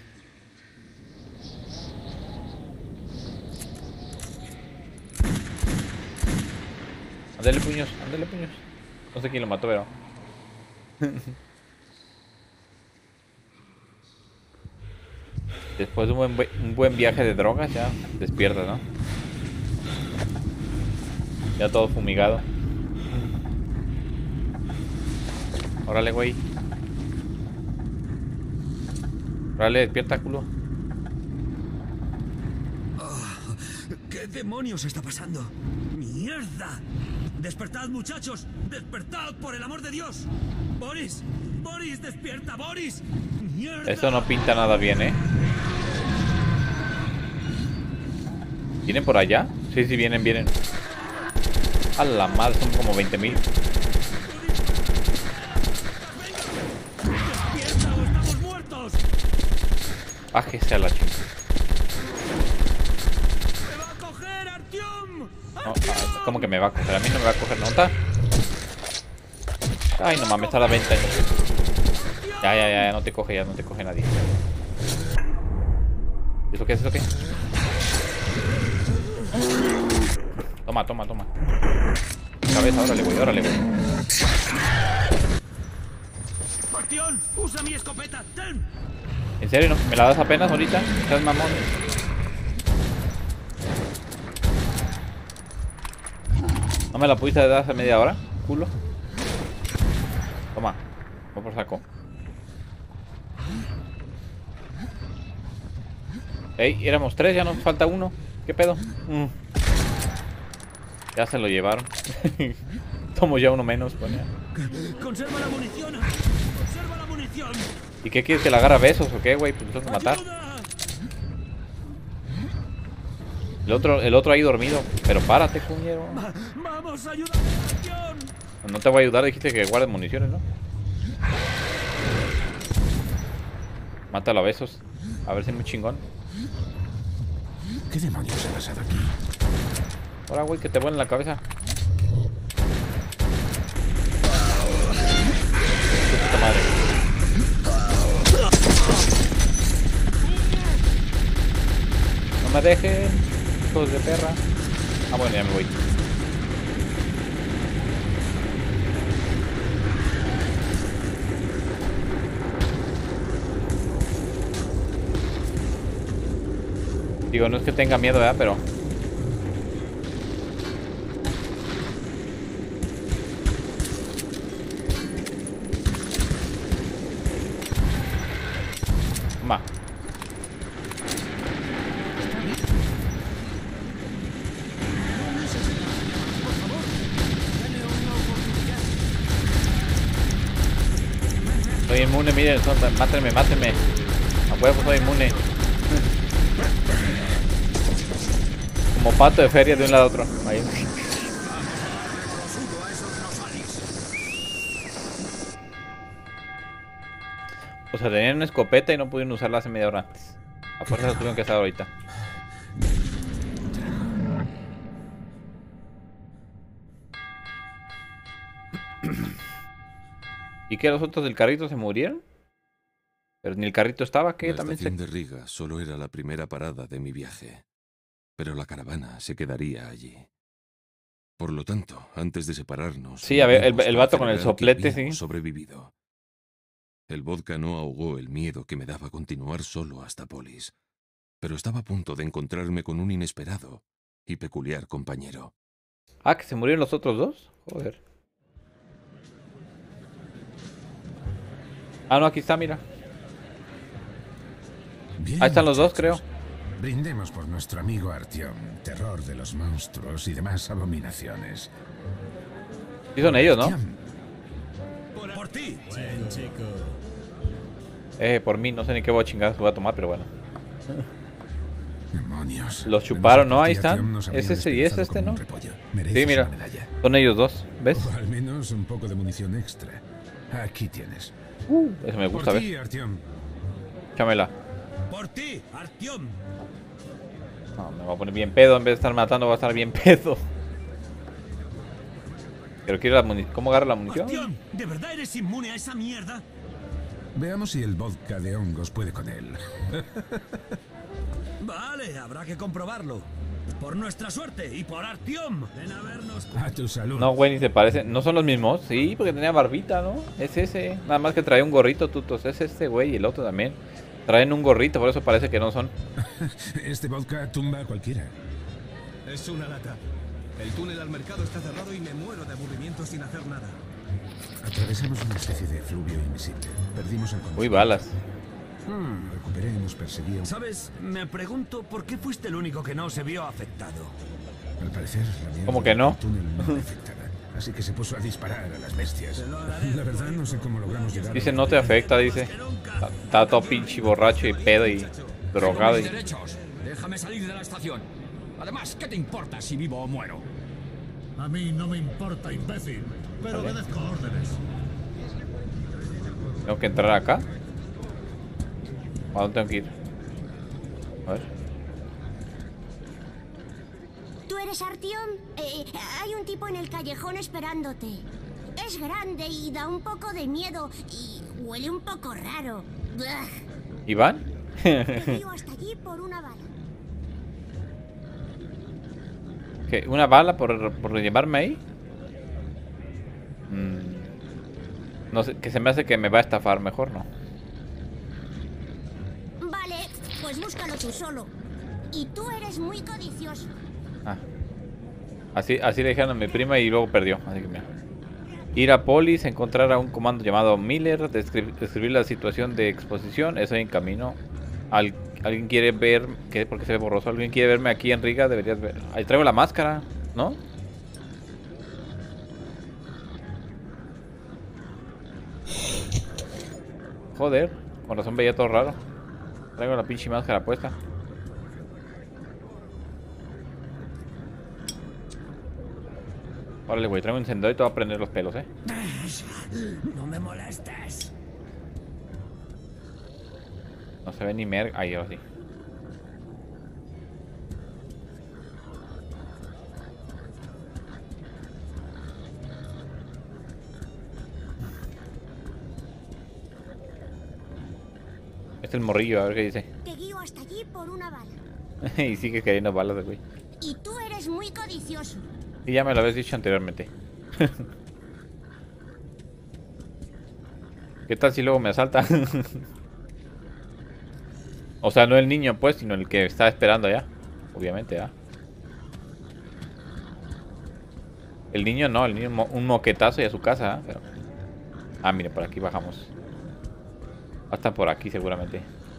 Ándale puños, ándale puños. No sé quién lo mató, pero... Después de un buen viaje de drogas, ya despierta, ¿no? Ya todo fumigado. Órale, güey. Órale, despierta, culo. ¿Qué demonios está pasando? ¡Mierda! ¡Despertad, muchachos! ¡Despertad, por el amor de Dios! ¡Boris! ¡Boris, despierta, Boris! ¡Mierda! Esto no pinta nada bien, ¿eh? ¿Vienen por allá? Sí, sí, vienen, vienen. A la madre, son como 20,000. ¡Despierta o estamos muertos! Bájese a la chingada. ¡Me va a coger, Artyom! No, ¿cómo que me va a coger? A mí no me va a coger, ¿no está? Ay, no mames, está a la venta. Ya, no te coge, ya no te coge nadie. ¿Eso qué es? ¿Eso qué? Toma, toma, toma. Cabeza, órale, güey, órale, güey. ¡Artyom! ¡Usa mi escopeta! ¡Ten! ¿En serio? ¿No? ¿Me la das apenas ahorita? ¿Estás mamón? ¿No me la pudiste dar hace media hora? Culo. Toma. Voy por saco. Ey, éramos 3, ya nos falta 1. ¿Qué pedo? Ya se lo llevaron. Somos ya 1 menos, coño. ¡Conserva la munición! ¡Conserva la munición! ¿Y qué quieres, que la agarre a besos o qué, güey? Pues tengo que matar. El otro ahí dormido. Pero párate, cuñero. ¡Vamos, ayúdame, Artyom! No te voy a ayudar, dijiste que guardes municiones, ¿no? Mátalo a besos. A ver si es muy chingón. ¿Qué demonios ha pasado aquí? Ahora, güey, que te vuelen la cabeza. Tu puta madre. No me dejen, hijos de perra. Ah, bueno, ya me voy. Digo, no es que tenga miedo, ¿verdad? Pero... Toma. Soy inmune, miren, mátenme, mátenme. A huevo soy inmune. Como pato de feria de un lado a otro. Ahí. O sea, tenían una escopeta y no pudieron usarla hace media hora antes. A fuerza la tuvieron que hacer ahorita. ¿Y qué, los otros del carrito se murieron? Pero ni el carrito estaba, que La también estación de Riga solo era la primera parada de mi viaje, pero la caravana se quedaría allí. Por lo tanto, antes de separarnos... Sí, a ver, el para vato con el celebrar que soplete, habíamos sí. sobrevivido. El vodka no ahogó el miedo que me daba continuar solo hasta Polis, pero estaba a punto de encontrarme con un inesperado y peculiar compañero. Ah, ¿que se murieron los otros dos? Joder. Ah, no, aquí está, mira. Bien, Ahí están los dos, muchachos. creo. Brindemos por nuestro amigo Artyom, terror de los monstruos y demás abominaciones. Sí son ellos, ¿no? Por ti. Buen chico. Por mí, no sé ni qué voy a chingar, voy a tomar, pero bueno. Demonios. Los chuparon, ¿no? Ahí Artyom están. nos Es habría ese y es despedazado este, como ¿no? un repollo. Mereces Sí, mira. una medalla. Son ellos dos, ¿ves? O al menos un poco de munición extra. Aquí tienes. Eso me gusta, Por ¿ves? ti, Artyom. Échamela. Por ti, Artyom. No, me voy a poner bien pedo. En vez de estar matando, voy a estar bien pedo. Pero quiero la munición. ¿Cómo agarro la munición? Artyom, ¿de verdad eres inmune a esa mierda? Veamos si el vodka de hongos puede con él. Vale, habrá que comprobarlo. Por nuestra suerte y por Artyom. Ven a vernos. A tu salud. No, güey, ni se parecen. ¿No son los mismos? Sí, porque tenía barbita, ¿no? Es ese. Nada más que trae un gorrito, tutos. Es este, güey, y el otro también. Traen un gorrito, por eso parece que no son. Este vodka tumba a cualquiera. Es una lata. El túnel al mercado está cerrado y me muero de aburrimiento sin hacer nada. Atravesamos una especie de fluvio invisible. Perdimos el control. Uy, balas. Recuperé y nos perseguía. ¿Sabes? Me pregunto por qué fuiste el único que no se vio afectado. Al parecer, la mierda ¿Cómo que no? del túnel no le afectaba. Así que se puso a disparar a las bestias. La verdad, no sé cómo logramos llegar. Dice, no te afecta, dice. Está todo pinche borracho y pedo y drogado. Mis derechos. Déjame salir de la estación. Además, ¿qué te importa si vivo o muero? A mí no me importa, imbécil, pero obedezco órdenes. ¿Tengo que entrar acá? ¿A dónde tengo que ir? A ver. ¿Tú eres Artyom? Hay un tipo en el callejón esperándote. Es grande y da un poco de miedo y huele un poco raro. Ugh. ¿Iván? Te guío hasta allí por una bala. ¿Qué? ¿Una bala por llevarme ahí? No sé, que se me hace que me va a estafar, mejor no. Vale, pues búscalo tú solo. Y tú eres muy codicioso. Ah. Así le dijeron a mi prima y luego perdió. Así que mira. Ir a Polis, encontrar a un comando llamado Miller, describir la situación de exposición. Estoy en camino. ¿Alguien quiere ver? ¿Qué? ¿Por qué se ve borroso? ¿Alguien quiere verme aquí en Riga? Deberías ver. Ahí traigo la máscara, ¿no? Joder, con razón veía todo raro. Traigo la pinche máscara puesta. Órale, güey, traigo un encendedor y te voy a prender los pelos, No me molestes. No se ve ni merga. Ahí, ahora sí. Este es el morrillo, a ver qué dice. Te guío hasta allí por una bala. Y sigue queriendo balas, güey. Y tú eres muy codicioso. Y ya me lo habías dicho anteriormente. ¿Qué tal si luego me asalta? O sea, no el niño, pues, sino el que está esperando allá. Obviamente, ¿ah? El niño no, el niño un moquetazo y a su casa, ¿ah? Pero... Ah, mire, por aquí bajamos. Hasta por aquí seguramente.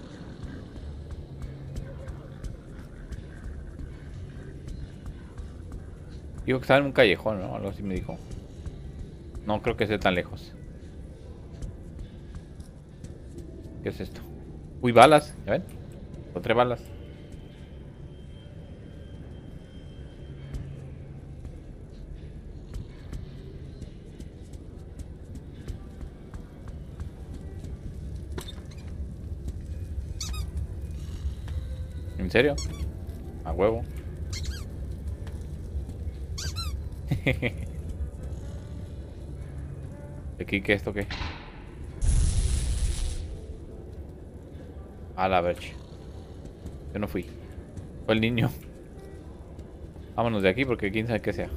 Dijo que estaba en un callejón, ¿no? Algo así me dijo. No creo que sea tan lejos. ¿Qué es esto? Uy, balas, ¿ya ven? Encontré balas. ¿En serio? A huevo. ¿Aquí qué esto qué? A la verga. Yo no fui. Fue el niño. Vámonos de aquí porque quién sabe qué sea.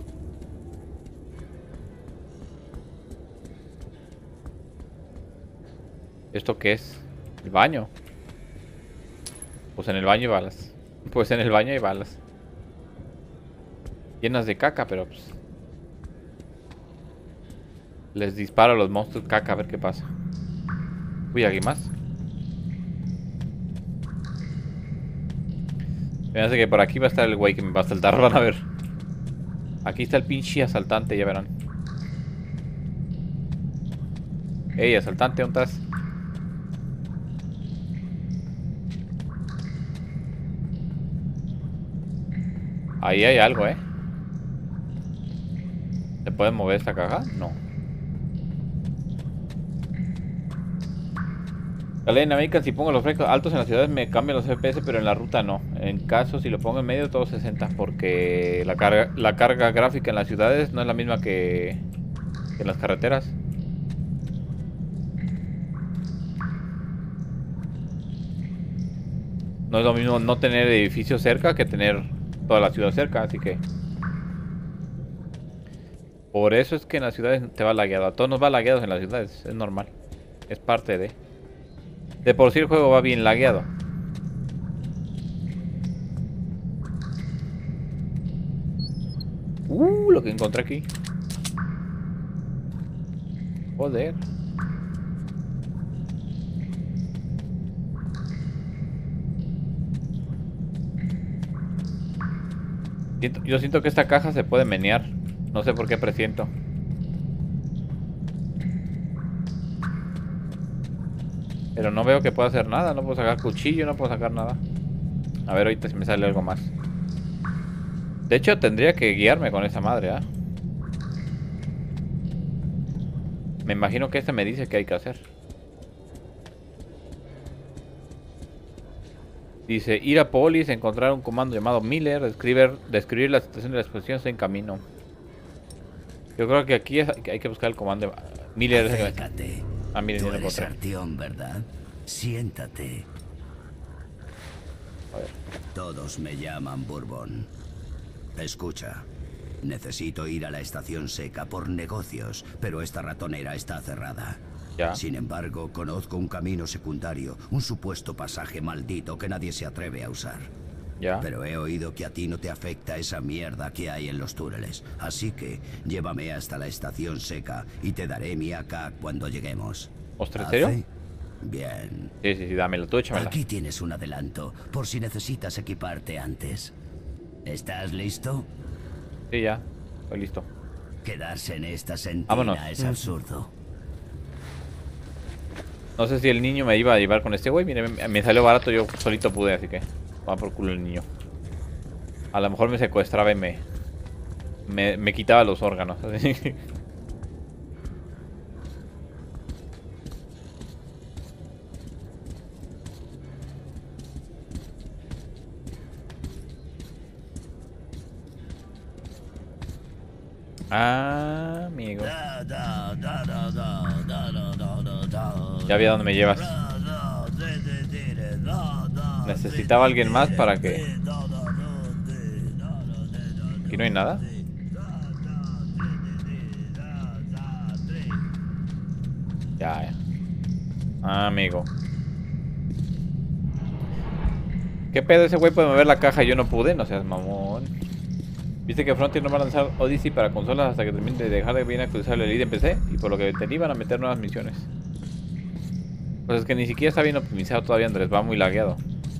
¿Esto qué es? ¿El baño? Pues en el baño hay balas. Pues en el baño hay balas. Llenas de caca, pero pues... Les disparo a los monstruos caca a ver qué pasa. Uy, ¿alguien más? Me hace que por aquí va a estar el güey que me va a saltar, van a ver. Aquí está el pinche asaltante, ya verán. Ey, asaltante, ¿dónde estás? Ahí hay algo, ¿eh? ¿Se puede mover esta caja? No. En American, si pongo los frescos altos en las ciudades me cambian los FPS, pero en la ruta no. En caso, si lo pongo en medio, todo 60. Porque la carga gráfica en las ciudades no es la misma que en las carreteras. No es lo mismo no tener edificios cerca que tener toda la ciudad cerca, así que... Por eso es que en las ciudades te va lagueado. A todos nos va lagueados en las ciudades, es normal. Es parte de... De por sí el juego va bien lagueado. Lo que encontré aquí. Joder. Yo siento que esta caja se puede menear. No sé por qué presiento. Pero no veo que pueda hacer nada. No puedo sacar cuchillo, no puedo sacar nada. A ver, ahorita si me sale algo más. De hecho, tendría que guiarme con esa madre, ¿ah? Me imagino que este me dice qué hay que hacer. Dice, ir a Polis, encontrar un comando llamado Miller, describir la situación de la explosión en camino. Yo creo que aquí hay que buscar el comando Miller. Acércate. Ah, miren, Tú ya lo eres encontré. Artyom, ¿verdad? Siéntate. A ver. Todos me llaman Bourbon. Escucha. Necesito ir a la estación seca por negocios, pero esta ratonera está cerrada. Ya. Sin embargo, conozco un camino secundario, un supuesto pasaje maldito que nadie se atreve a usar. Ya. Pero he oído que a ti no te afecta esa mierda que hay en los túneles. Así que llévame hasta la estación seca y te daré mi AK cuando lleguemos. ¿Ostras, en serio? ¿Hace? Bien. Sí, dámela tú, échamela. Aquí tienes un adelanto, por si necesitas equiparte antes. ¿Estás listo? Sí, ya. Estoy listo. Quedarse en esta sentina Vámonos. es absurdo. No sé si el niño me iba a llevar con este güey. Mire, me salió barato, yo solito pude, así que va por culo el niño. A lo mejor me secuestraba y me quitaba los órganos. Ah, amigo. Ya vi a dónde me llevas. Necesitaba a alguien más para que... Aquí no hay nada. Ya. Ah, amigo. ¿Qué pedo? Ese güey puede mover la caja y yo no pude. No seas mamón. Viste que Frontier no va a lanzar Odyssey para consolas hasta que termine de dejar de bien actualizar el lead en PC. Y por lo que entendí van a meter nuevas misiones. Pues es que ni siquiera está bien optimizado todavía, Andrés. Va muy lagueado.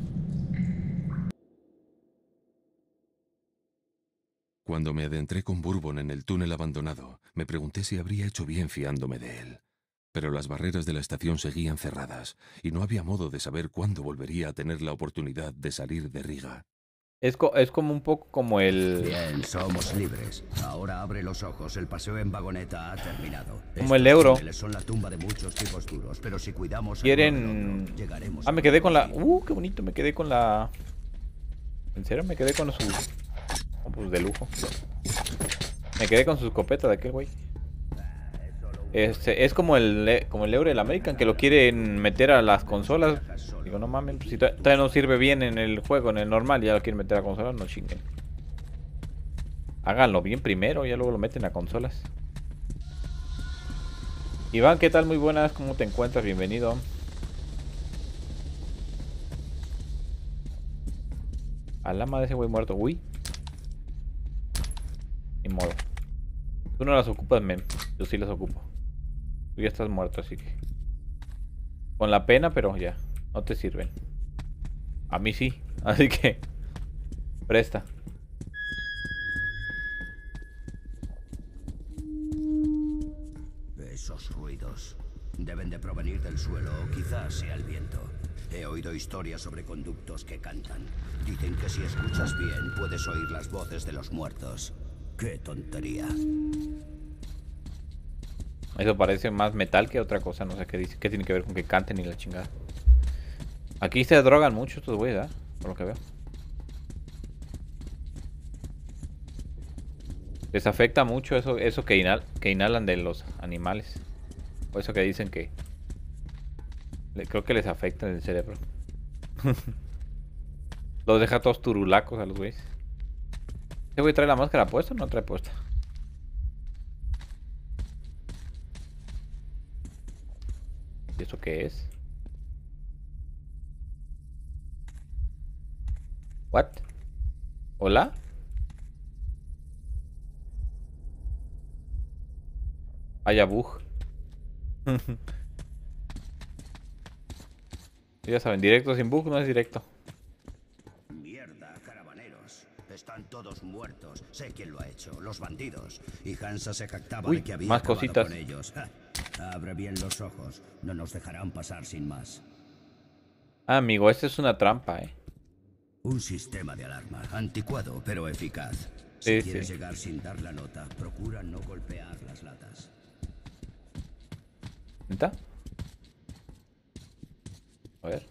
Cuando me adentré con Bourbon en el túnel abandonado, me pregunté si habría hecho bien fiándome de él. Pero las barreras de la estación seguían cerradas, y no había modo de saber cuándo volvería a tener la oportunidad de salir de Riga. Es como un poco como el... Bien, somos libres. Ahora abre los ojos, el paseo en vagoneta ha terminado. Como el euro. Estos túneles son la tumba de muchos tipos duros, pero si cuidamos... Quieren... llegaremos Ah, me quedé con la... qué bonito, me quedé con la... ¿En serio? Me quedé con su... Oh, pues de lujo. Me quedé con su escopeta de aquel güey. Es como el euro del American, que lo quieren meter a las consolas. Digo, no mames, si todavía no sirve bien en el juego, en el normal, ya lo quieren meter a consolas, no chinguen. Háganlo bien primero, ya luego lo meten a consolas. Iván, ¿qué tal? Muy buenas, ¿cómo te encuentras? Bienvenido. Alama de ese güey muerto, uy. Ni modo. Tú no las ocupas, mem. Yo sí las ocupo. Tú ya estás muerto, así que... Con la pena, pero ya. No te sirven. A mí sí. Así que... Presta. Esos ruidos deben de provenir del suelo o quizás sea el viento. He oído historias sobre conductos que cantan. Dicen que si escuchas bien puedes oír las voces de los muertos. ¡Qué tontería! Eso parece más metal que otra cosa. No sé qué dice. ¿Qué tiene que ver con que canten y la chingada? Aquí se drogan mucho estos güeyes, ¿eh? Por lo que veo. Les afecta mucho eso que inhalan de los animales. Por eso que dicen que... Creo que les afecta en el cerebro. Los deja todos turulacos a los güeyes. ¿Este güey trae la máscara puesta o no trae puesta? ¿Y eso qué es? ¿What? ¿Hola? Vaya bug. Ya saben, directo sin bug no es directo. Mierda, caravaneros. Están todos muertos. Sé quién lo ha hecho. Los bandidos. Y Hansa se jactaba de que había más acabado cositas con ellos. Abre bien los ojos. No nos dejarán pasar sin más. Ah, amigo, esta es una trampa, Un sistema de alarma. Anticuado, pero eficaz. Sí, Si quieres sí. llegar sin dar la nota, procura no golpear las latas. ¿Neta? A ver.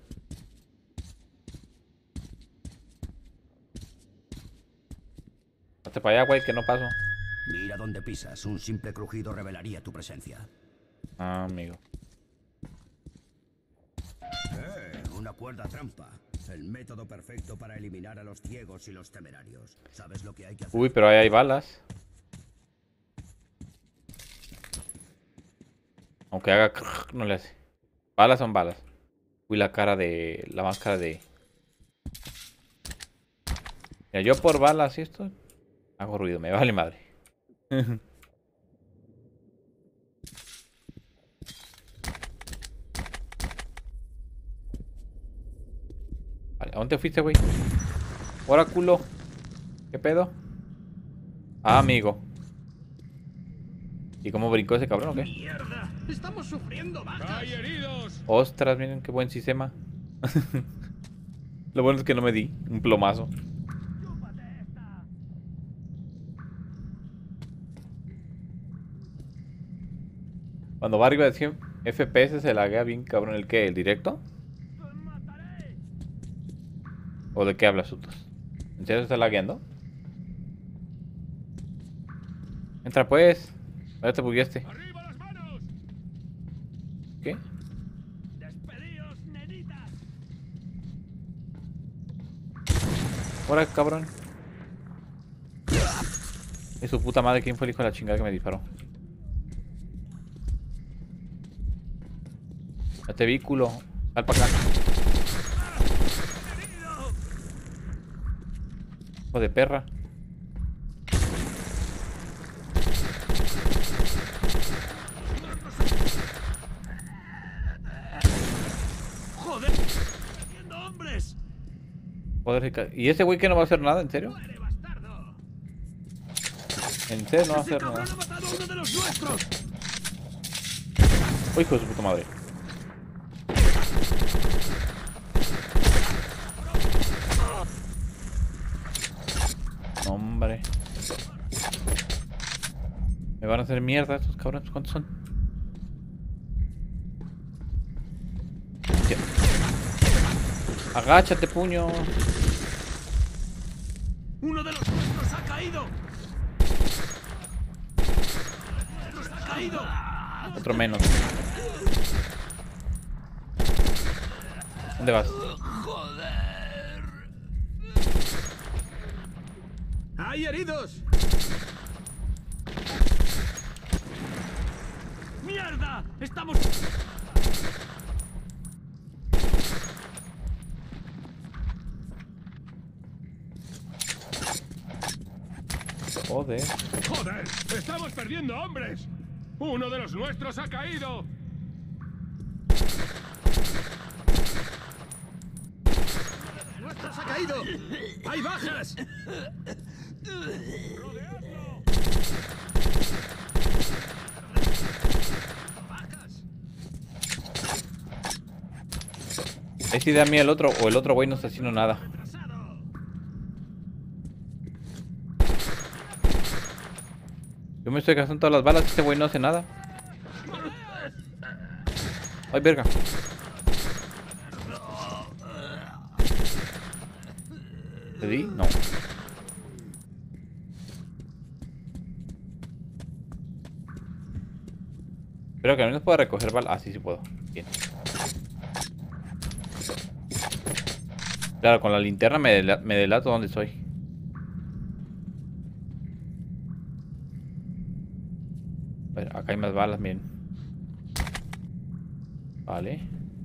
Hazte para allá, güey, que no paso. Mira dónde pisas. Un simple crujido revelaría tu presencia. Ah, amigo. Una cuerda trampa. El método perfecto para eliminar a los ciegos y los temerarios. ¿Sabes lo que hay que hacer? Uy, pero ahí hay balas. Aunque haga... No le hace. Balas son balas. Uy, la cara de... La máscara de... Mira, yo por balas y esto... Hago ruido, me vale madre. Vale, ¿a dónde te fuiste, güey? Oráculo. ¿Qué pedo? Ah, amigo. ¿Y cómo brincó ese cabrón o qué? ¡Mierda! ¡Estamos sufriendo bajas! ¡Hay heridos! Ostras, miren qué buen sistema. Lo bueno es que no me di un plomazo. Cuando va arriba de 100 FPS se laguea bien cabrón. ¿El qué? ¿El directo? ¿O de qué hablas, Sutos? ¿En serio se está lagueando? Entra pues. Ya te bugueaste. ¿Qué? Ahora, cabrón. Es su puta madre, ¿quién fue el hijo de la chingada que me disparó? Este vehículo. Sal para acá. Hijo de perra. ¡Joder! ¡Haciendo hombres! Joder, ¿y ese güey que no va a hacer nada? ¿En serio? ¿En serio no va a hacer nada? ¡Ha matado a uno de los nuestros! ¡Uy, hijo de su puta madre! Hombre. Me van a hacer mierda estos cabrones. ¿Cuántos son? Ya. Agáchate, puño. ¡Uno de los nuestros ha caído! ¡Ha caído! Otro menos. ¿Dónde vas? ¡Joder! ¡Hay heridos! ¡Mierda! ¡Estamos... Joder. ¡Joder! ¡Estamos perdiendo hombres! ¡Uno de los nuestros ha caído! ¡Nuestro se ha caído! ¡Hay bajas! Es idea mía el otro, o el otro güey no está haciendo nada. Yo me estoy gastando todas las balas, este güey no hace nada. Ay, verga. ¿Te di? No. Espero que al menos pueda recoger balas. Ah, sí, sí puedo. Bien. Claro, con la linterna me delato dónde estoy. A ver, acá hay más balas, miren. Vale.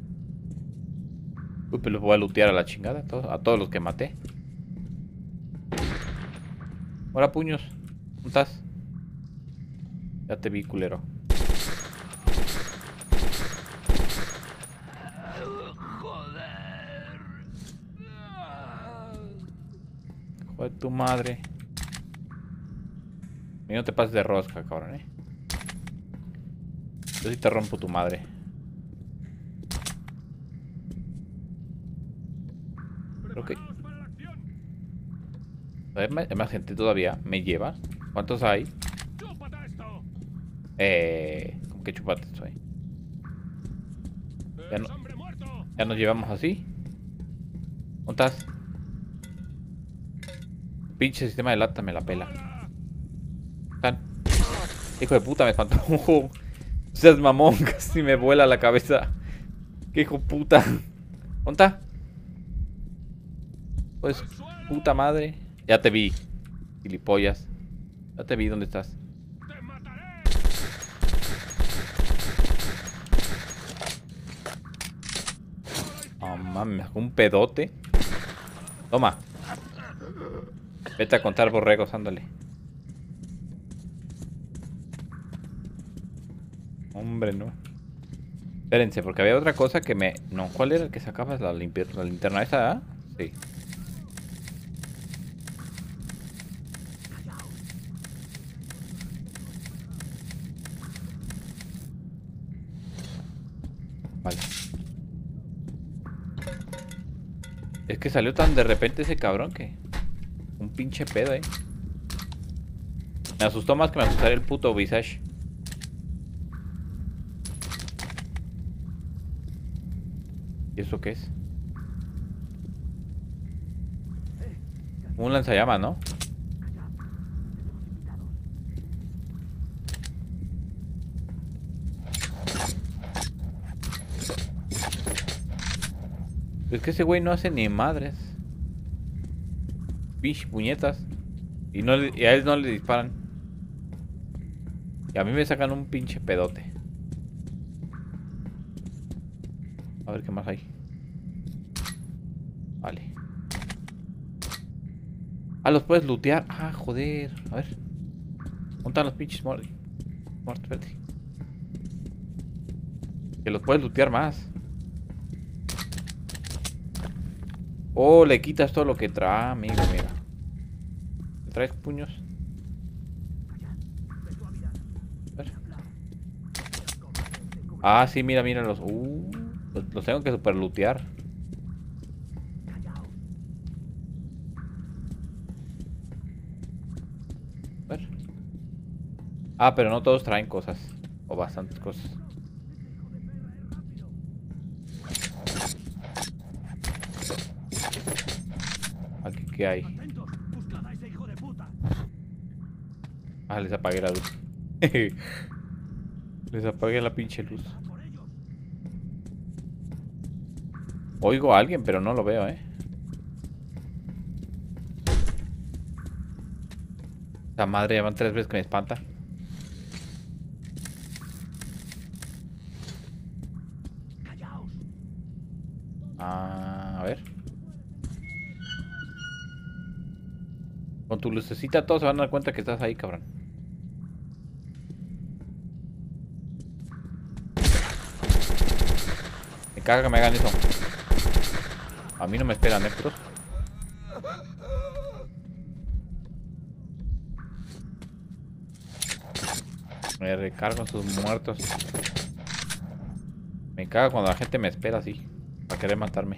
Uy, pues los voy a lootear a la chingada, a todos los que maté. Hola, puños. ¿Dónde estás? Ya te vi, culero. Joder, tu madre. Y no te pases de rosca, cabrón, Yo sí te rompo tu madre. Creo que... Hay más gente todavía. ¿Me lleva? ¿Cuántos hay? ¿Cómo que chupate estoy? Ya nos llevamos así. ¿Dónde estás? Pinche sistema de lata me la pela. ¿Están? Hijo de puta, me espantó. O seas mamón, casi me vuela la cabeza. Qué hijo de puta. ¿Dónde está? Pues, puta madre. Ya te vi, gilipollas. Ya te vi, ¿dónde estás? Oh, mames, me sacó un pedote. Toma. Vete a contar borregos, ándale. Hombre, no. Espérense, porque había otra cosa que me... No, ¿cuál era el que sacabas la linterna esa? ¿Ah? Sí. Vale. Es que salió tan de repente ese cabrón que... Un pinche pedo, Me asustó más que me asustara el puto Visage. ¿Y eso qué es? Un lanzallamas, ¿no? Es que ese güey no hace ni madres. Pinche puñetas. Y a él no le disparan. Y a mí me sacan un pinche pedote. A ver qué más hay. Vale. Ah, los puedes lootear. Ah, joder. A ver. ¿Dónde están los pinches muertos? Espérate. Que los puedes lootear más. Oh, le quitas todo lo que trae. Ah, amigo, mira. ¿Traes puños? A ver. Ah, sí, mira, mira los... los tengo que super lootear. A ver. Ah, pero no todos traen cosas. O bastantes cosas. Aquí, ¿qué hay? Ah, les apagué la luz. Les apagué la pinche luz. Oigo a alguien, pero no lo veo, La madre, ya van 3 veces que me espanta. A ver. Con tu lucecita todos se van a dar cuenta que estás ahí, cabrón. Me caga que me hagan eso. A mí no me esperan, putos. Me recargo sus muertos. Me caga cuando la gente me espera así, para querer matarme.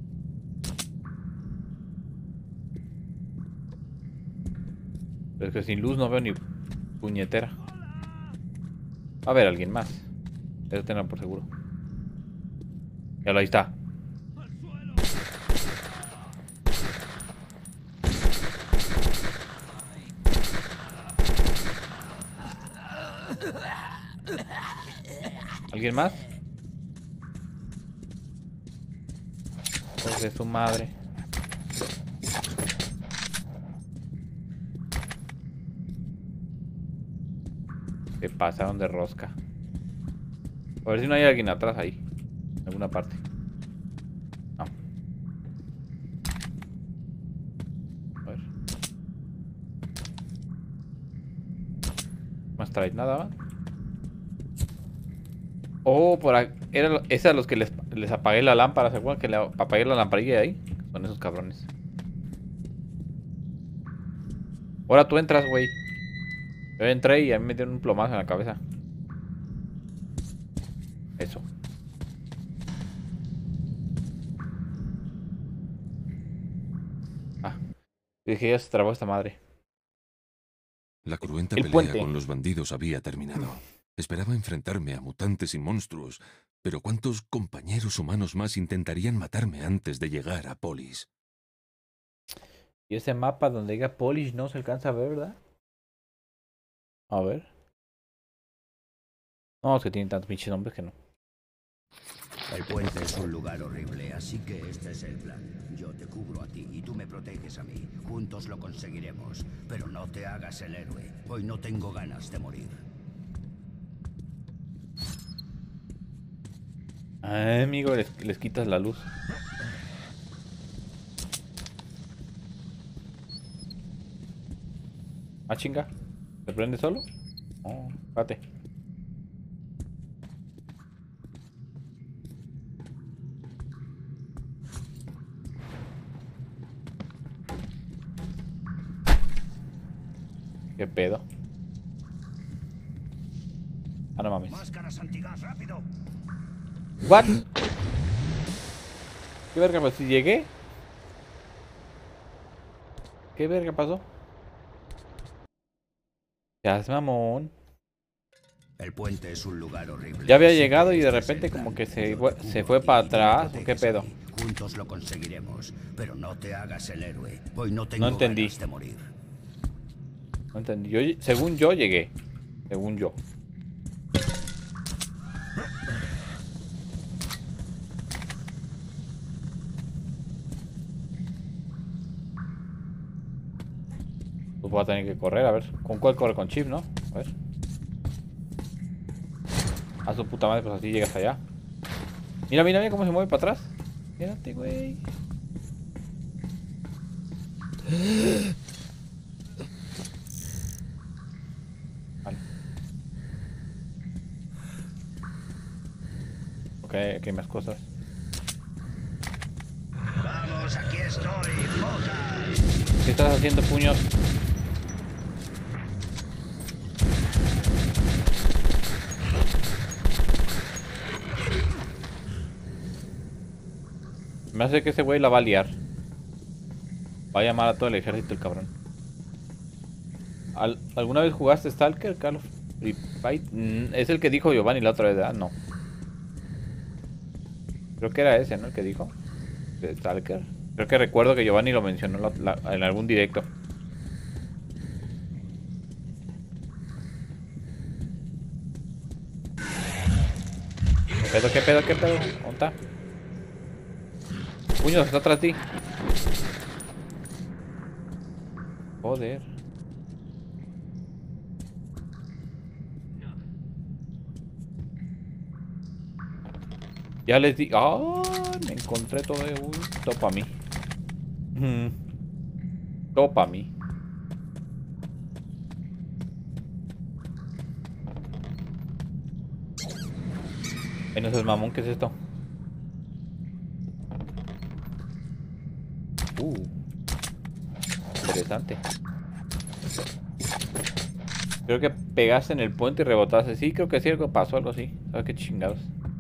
Pero es que sin luz no veo ni puñetera. Va a haber alguien más. Eso tenerlo por seguro. Ya lo, ahí está. ¿Alguien más? Pues de su madre. Se pasaron de rosca. A ver si no hay alguien atrás ahí. En alguna parte. No. A ver. ¿No más traes nada, va? Oh, por ahí. Es a los que les apagué la lámpara. ¿Se acuerdan que le apagué la lamparilla ahí? Son esos cabrones. Ahora tú entras, güey. Yo entré y a mí me dieron un plomazo en la cabeza. Eso. Ah. Dije, ya se trabó esta madre. La cruenta El pelea puente. con los bandidos había terminado. Esperaba enfrentarme a mutantes y monstruos, pero ¿cuántos compañeros humanos más intentarían matarme antes de llegar a Polis? Y ese mapa donde diga Polish no se alcanza a ver, ¿verdad? A ver. No, es que tienen tantos pinches nombres que no. El puente es un lugar horrible, así que este es el plan. Yo te cubro a ti y tú me proteges a mí. Juntos lo conseguiremos. Pero no te hagas el héroe. Hoy no tengo ganas de morir. Ay, amigo, les quitas la luz. Ah, chinga. ¿Se prende solo? Oh, espérate. ¿Qué pedo? Ah, no mames. Máscaras antigas, rápido. ¿What? ¿Qué verga pasó? ¿Si llegué? ¿Qué verga pasó? Ya es mamón. El puente es un lugar horrible. Ya había llegado y de repente como que se fue para atrás. ¿O qué pedo? Juntos lo conseguiremos. Pero no te hagas el héroe. Hoy no tengo No entendí. ganas de morir. No entendí. Según yo llegué. Según yo. Pues voy a tener que correr, a ver. ¿Con cuál corre? Con chip, ¿no? A ver. A su puta madre, pues así llegas allá. Mira, mira, mira cómo se mueve para atrás. Mírate, güey. Vale. Ok, aquí hay más cosas. Vamos, aquí estoy, Jota. ¿Qué estás haciendo, puños? Me hace que ese güey la va a liar. Va a llamar a todo el ejército el cabrón. ¿Alguna vez jugaste Stalker, Call of Fight? Es el que dijo Giovanni la otra vez, ¿verdad? No. Creo que era ese, ¿no? El que dijo. De Stalker. Creo que recuerdo que Giovanni lo mencionó en algún directo. ¿Qué pedo? ¿Qué pedo? ¿Qué pedo? ¿Dónde está? Puño, está atrás de ti. Joder. Ya les di... ¡Ah! Me encontré todo de... Uy, todo para mí. Todo para mí. Ay, no seas mamón, ¿qué es esto? Interesante. Creo que pegaste en el puente y rebotaste. Sí, creo que sí, algo pasó, algo así. ¿Sabes qué chingados?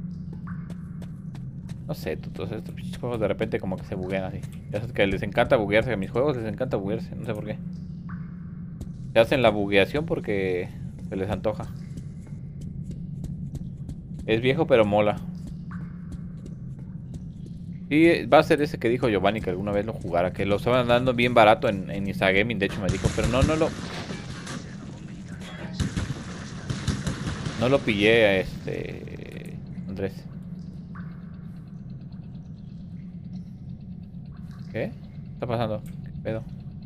No sé, todos estos pinches juegos de repente como que se buguean así. Ya sabes que les encanta buguearse, a mis juegos les encanta buguearse, no sé por qué. Se hacen la bugueación porque se les antoja. Es viejo pero mola. Sí, va a ser ese que dijo Giovanni que alguna vez lo jugara, que lo estaban dando bien barato en Instagaming, de hecho me dijo, pero no lo pillé Andrés. ¿Qué? ¿Qué está pasando? ¿Qué pedo?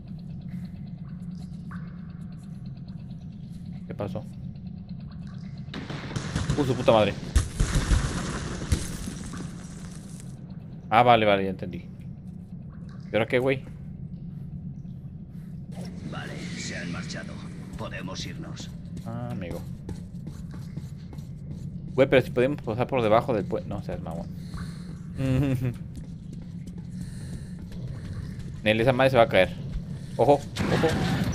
¿Qué pasó? Su puta madre. Ah, vale, ya entendí. ¿Y ahora qué, güey? Vale, se han marchado. Podemos irnos. Ah, amigo. Güey, pero si podemos pasar por debajo del puente. No seas mamón. Nel, esa madre se va a caer. Ojo, ojo.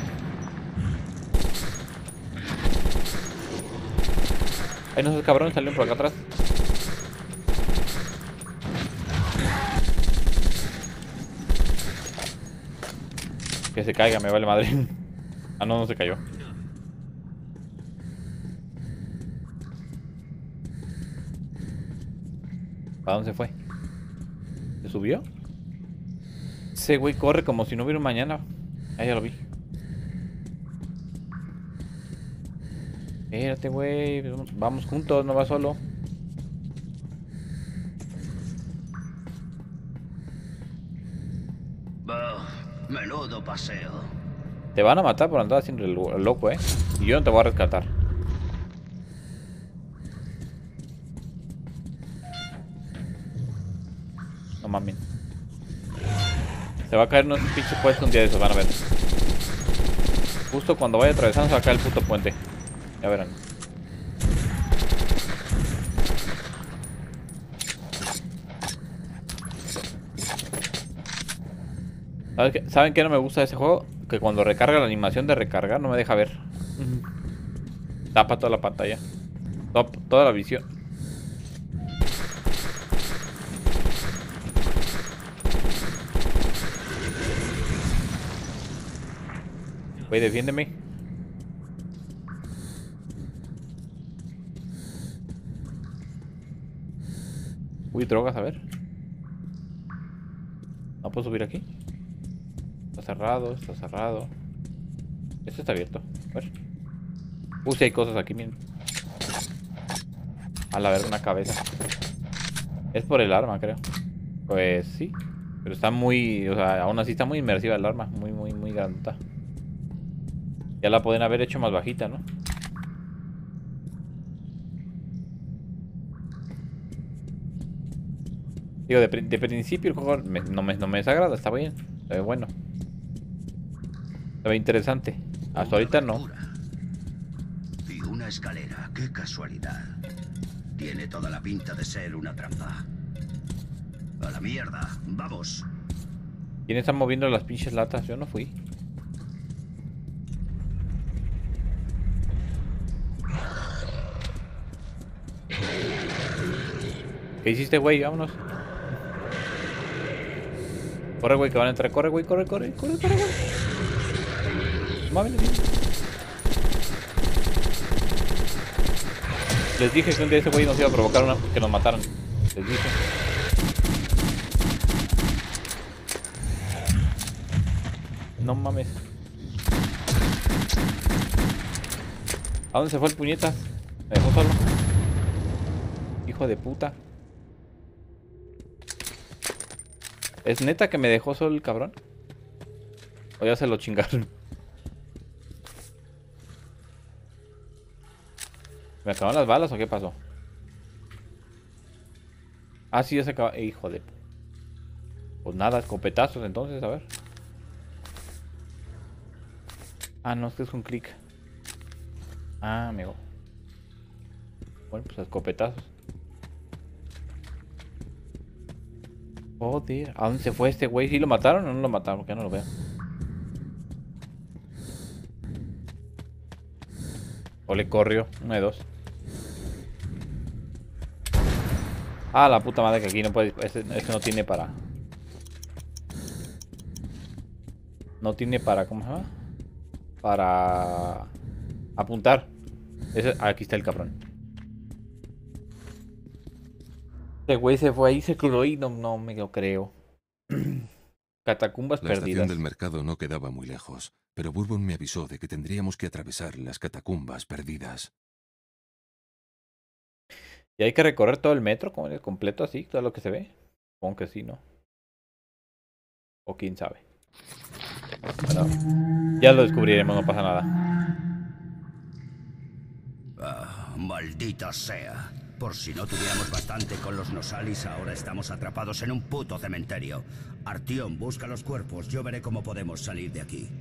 Ay, no sé, cabrón, salieron por acá atrás. Que se caiga, me vale madre. Ah, no se cayó. ¿Para dónde se fue? ¿Se subió? Ese güey corre como si no hubiera un mañana. Ah, ya lo vi. Espérate, güey. Vamos juntos, no va solo. Menudo paseo. Te van a matar por andar haciendo el loco, y yo no te voy a rescatar. No mames. Se va a caer unos pinches puestos un día de esos, van a ver. Justo cuando vaya atravesando se va a caer el puto puente. Ya verán. ¿Saben qué no me gusta de ese juego? Que cuando recarga la animación de recargar no me deja ver. Tapa toda la pantalla. Toda la visión. Güey, defiéndeme. Uy, drogas, a ver. No puedo subir aquí. Está cerrado, está cerrado. Esto está abierto. A ver. Sí hay cosas aquí, miren. A la ver, una cabeza. Es por el arma, creo. Pues sí. Pero está muy... O sea, aún así está muy inmersiva el arma. Muy grandota. Ya la pueden haber hecho más bajita, ¿no? Digo, de principio el juego no me desagrada, está bien. Se ve bueno. Se ve interesante. Hasta ahorita no. Y una escalera, qué casualidad. Tiene toda la pinta de ser una trampa. A la mierda, vamos. ¿Quién está moviendo las pinches latas? Yo no fui. ¿Qué hiciste, güey? Vámonos. Corre, güey, que van a entrar. Corre, güey, corre. Mámele bien. Les dije que un día ese güey nos iba a provocar que nos mataran. Les dije. No mames. ¿A dónde se fue el puñeta? Me dejó solo. Hijo de puta. ¿Es neta que me dejó solo el cabrón? O ya se lo chingaron. ¿Me acabaron las balas o qué pasó? Ah, sí, ya se acabó. Hijo de... Pues nada, escopetazos entonces, a ver. Ah, no, es que es un clic. Ah, amigo. Bueno, pues escopetazos. Joder, ¿a dónde se fue este güey? ¿Sí lo mataron o no lo mataron? Porque no lo veo. O le corrió, 1 de 2. Ah, la puta madre que aquí no puede... Este no tiene para... No tiene para... ¿Cómo se llama? Para... apuntar. Aquí está el cabrón. Este güey se fue ahí, se quedó y no me lo creo. Catacumbas La perdidas. estación del mercado no quedaba muy lejos, pero Bourbon me avisó de que tendríamos que atravesar las catacumbas perdidas. ¿Y hay que recorrer todo el metro como el completo así? ¿Todo lo que se ve? Supongo que sí, ¿no? O quién sabe. Bueno, ya lo descubriremos, no pasa nada. Ah, maldita sea. Por si no tuviéramos bastante con los Nosalis, ahora estamos atrapados en un puto cementerio. Artyom, busca los cuerpos. Yo veré cómo podemos salir de aquí.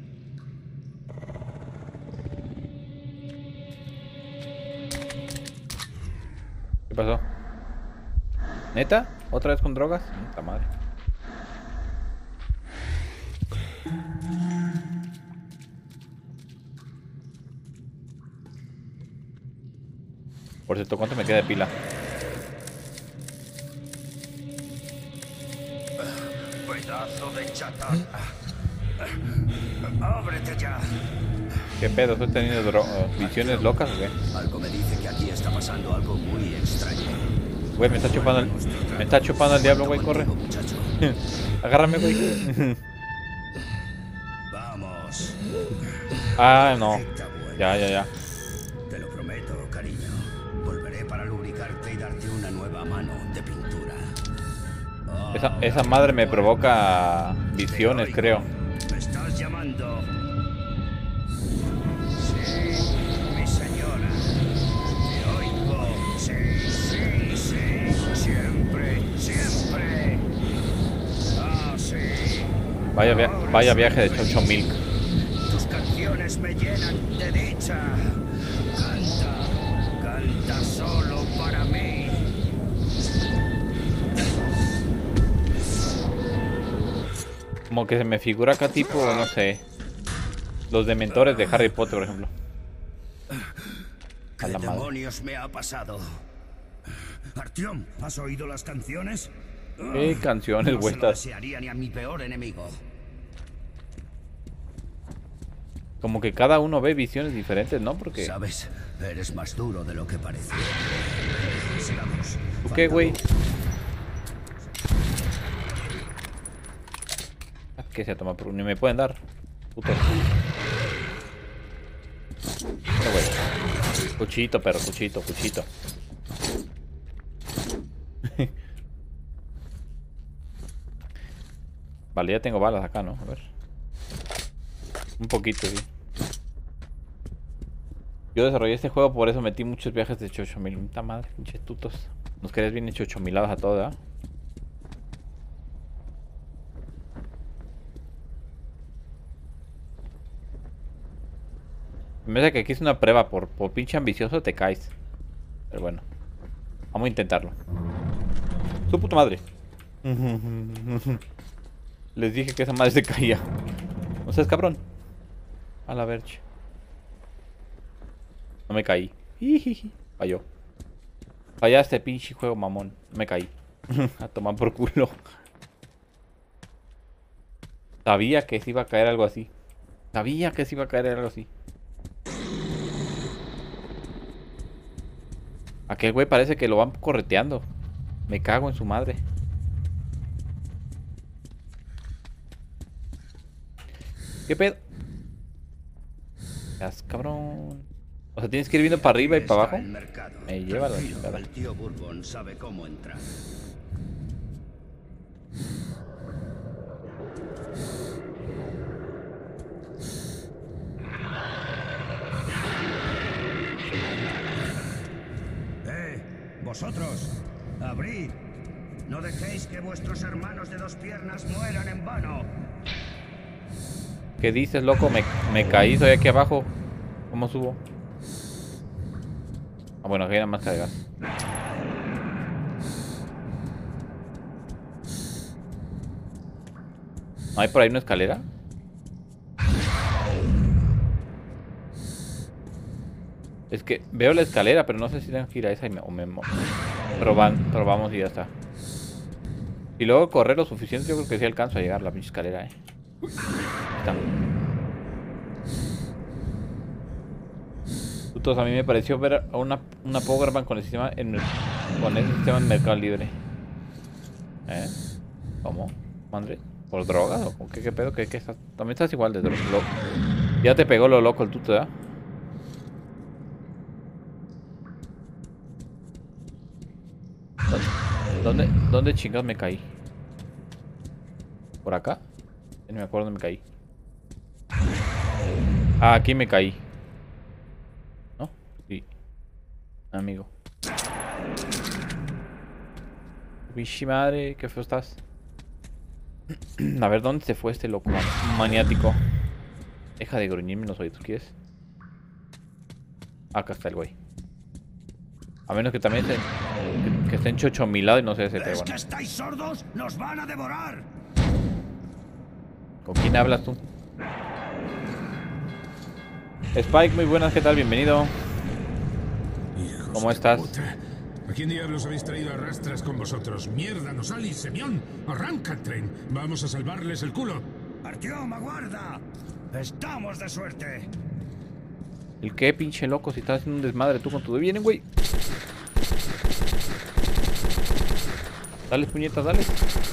¿Qué pasó? ¿Neta? ¿Otra vez con drogas? Puta madre. Por cierto, ¿cuánto me queda de pila? Pedazo de chatarra. Ábrete ya. ¿Qué pedo? ¿Estoy teniendo visiones locas o qué? Algo me dice que aquí está pasando algo muy extraño. Güey, me está chupando el diablo, güey, corre. Agárrame, güey. Vamos. Ah, no. Ya. Te lo prometo, cariño. Volveré para lubricarte y darte una nueva mano de pintura. Esa madre me provoca visiones, creo. ¿Me estás llamando? Sí, mi señora. Te oigo. Sí. Siempre. Ah, sí. Vaya viaje de Chocho Milk. Tus canciones me llenan de dicha. Canta solo para mí. Como que se me figura acá tipo, no sé, los dementores de Harry Potter, por ejemplo. ¿Qué demonios me ha pasado? Artyom, ¿has oído las canciones? ¿Qué canciones, No güey? se lo desearía ni a mi peor enemigo. Como que cada uno ve visiones diferentes, ¿no? Porque... ¿Sabes? Eres más duro de lo que parece. Sigamos. ¿Tú qué, güey? ¿Qué se toma? Ni me pueden dar. Puto. Pero, güey. Cuchito, perro, cuchito. Vale, ya tengo balas acá, ¿no? A ver. Un poquito, sí. Yo desarrollé este juego, por eso metí muchos viajes de 8000. Puta madre, pinches tutos. Nos querías bien hecho 8000 a todo, ¿verdad? Me parece que aquí es una prueba, por pinche ambicioso te caes. Pero bueno, vamos a intentarlo. Su puta madre. Les dije que esa madre se caía. No seas cabrón. A la verge. No me caí. Falló. Fallaste, pinche juego mamón. No me caí. A tomar por culo. Sabía que se iba a caer algo así. Aquel güey parece que lo van correteando. Me cago en su madre. ¿Qué pedo? Cabrón. O sea, tienes que ir viendo para arriba y para abajo. Llévalo. El tío Bourbon sabe cómo entrar. vosotros, abrid. No dejéis que vuestros hermanos de dos piernas mueran en vano. ¿Qué dices, loco? Me caí, estoy aquí abajo. ¿Cómo subo? Ah, bueno, aquí hay una máscara de gas. ¿No hay por ahí una escalera? Es que veo la escalera, pero no sé si tengo que ir a esa y pero vamos y ya está. Y luego correr lo suficiente, yo creo que sí alcanzo a llegar a la pinche escalera, Está. Putos, a mí me pareció ver a una Powerbank con el sistema en Mercado Libre. ¿Cómo? ¿Mandre? ¿Por drogas? ¿O con qué pedo? ¿Qué estás? También estás igual de drogas. Ya te pegó lo loco el tuto, ¿verdad? ¿Dónde chingados me caí? ¿Por acá? No me acuerdo dónde me caí. Ah, aquí me caí. ¿No? Sí. Amigo. Bichi madre, qué feo estás. A ver, ¿dónde se fue este loco maniático? Deja de gruñirme los oídos, ¿quieres? Acá está el güey. A menos que también que estén chocho a mi lado y no sé ese ¿Es que estáis sordos? ¡Nos van a devorar! ¿Con quién hablas tú? Spike, muy buenas, ¿qué tal? Bienvenido. Hijos ¿Cómo de estás? puta. ¿A quién diablos habéis traído a rastras con vosotros? ¡Mierda, Nosalis, Semyon! ¡Arranca el tren! ¡Vamos a salvarles el culo! ¡Artyom, aguarda! ¡Estamos de suerte! ¿El qué, pinche loco? Si estás haciendo un desmadre tú con tu... ¡Vienen, güey! Dale, puñetas, dale.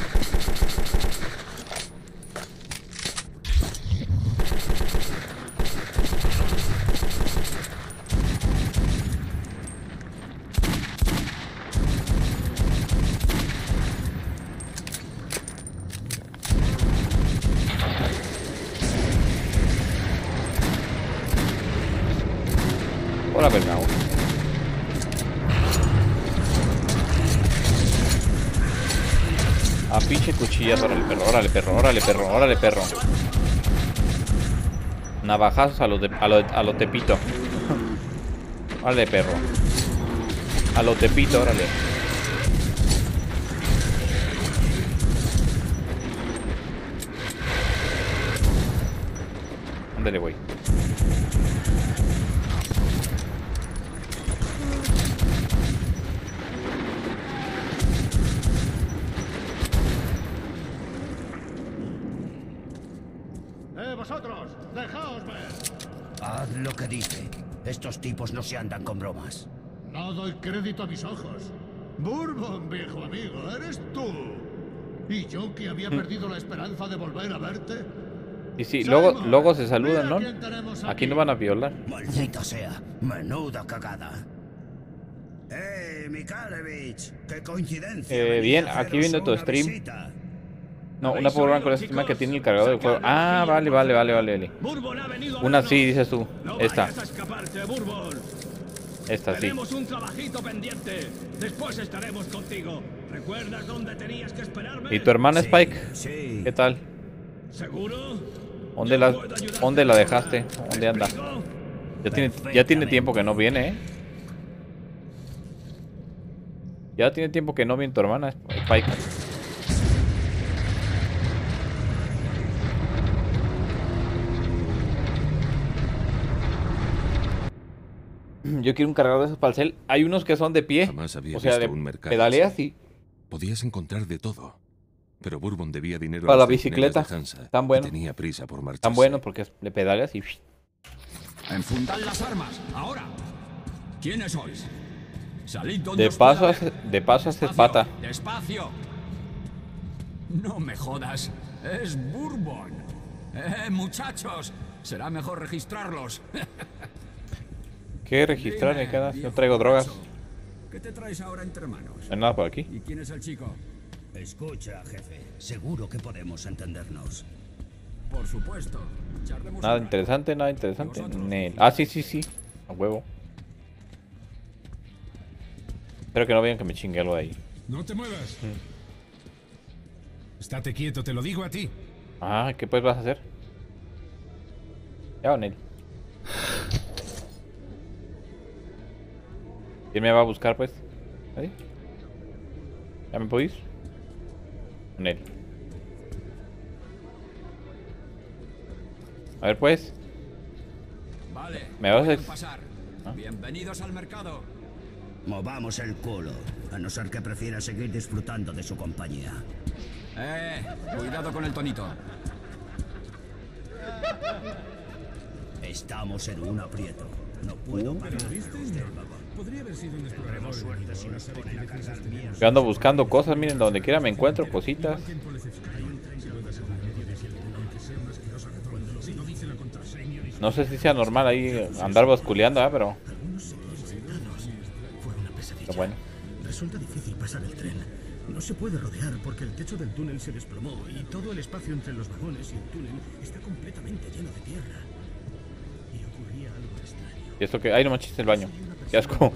Hola, Bernau. A pinche cuchillazo, órale perro, órale perro, órale perro, órale perro. Navajazos a lo tepito. Órale perro. A lo tepito, órale. Ándale, güey. ¡Vosotros! ¡Dejaos ver! Haz lo que dice. Estos tipos no se andan con bromas. No doy crédito a mis ojos. Bourbon, viejo amigo, eres tú. Y yo que había perdido la esperanza de volver a verte. Y sí, luego se saludan, ¿no? Aquí no van a violar. Maldita sea. Menuda cagada. Mikhalevich, qué coincidencia. Bien, aquí viendo tu stream. Visita. No, una Powerbank con el sistema que tiene el cargador del juego. Ah, vale. Una sí, dices tú. Esta. Esta sí. Tenemos un trabajito pendiente. Después estaremos contigo. ¿Recuerdas dónde tenías que esperarme? ¿Y tu hermana Spike? Sí. ¿Qué tal? ¿Seguro? ¿Dónde la dejaste? ¿Dónde anda? Ya tiene tiempo que no viene, Ya tiene tiempo que no viene tu hermana Spike. Yo quiero un cargador de esos para el cel. Hay unos que son de pie. O sea, de pedaleas y... Podías encontrar de todo. Pero Bourbon debía dinero para a la los bicicleta. de Hansa, Tan bueno. tenía prisa por marcharse. Tan bueno porque le pedaleas y... ¡Enfundad las armas! ¡Ahora! ¿Quiénes sois? Salid donde De os pueda paso ver. haces pata. ¡Despacio! No me jodas. Es Bourbon. Muchachos. Será mejor registrarlos. ¿Qué registrar en cada? Yo traigo drogas. ¿Qué te traes ahora entre manos? No hay nada por aquí. ¿Y quién es el chico? Escucha, jefe. Seguro que podemos entendernos. Por supuesto. Charlemos Nada un rato. interesante, nada interesante. Ah, sí. A huevo. Espero que no vean que me chingue algo de ahí. No te muevas. Estate quieto, te lo digo a ti. Ah, ¿qué pues vas a hacer? Ya con él. ¿Quién me va a buscar pues? ¿Ahí? ¿Ya me puedo ir? Con él. A ver pues. Vale, ¿Me vas a pueden pasar. Bienvenidos al mercado. Movamos el culo, a no ser que prefiera seguir disfrutando de su compañía. Cuidado con el tonito. Estamos en un aprieto. No puedo parar. Podría haber sido un explorador. Suerte si no se ponen a cargar mías. Yo ando buscando cosas, miren, donde quiera me encuentro cositas. No sé si sea normal ahí andar basculeando, pero bueno. Resulta difícil pasar el tren. No se puede rodear porque el techo del túnel se desplomó y todo el espacio entre los vagones y el túnel está completamente lleno de tierra. Y ocurría algo extraño. ¿Y esto que? Ay, no manches el baño. Qué asco.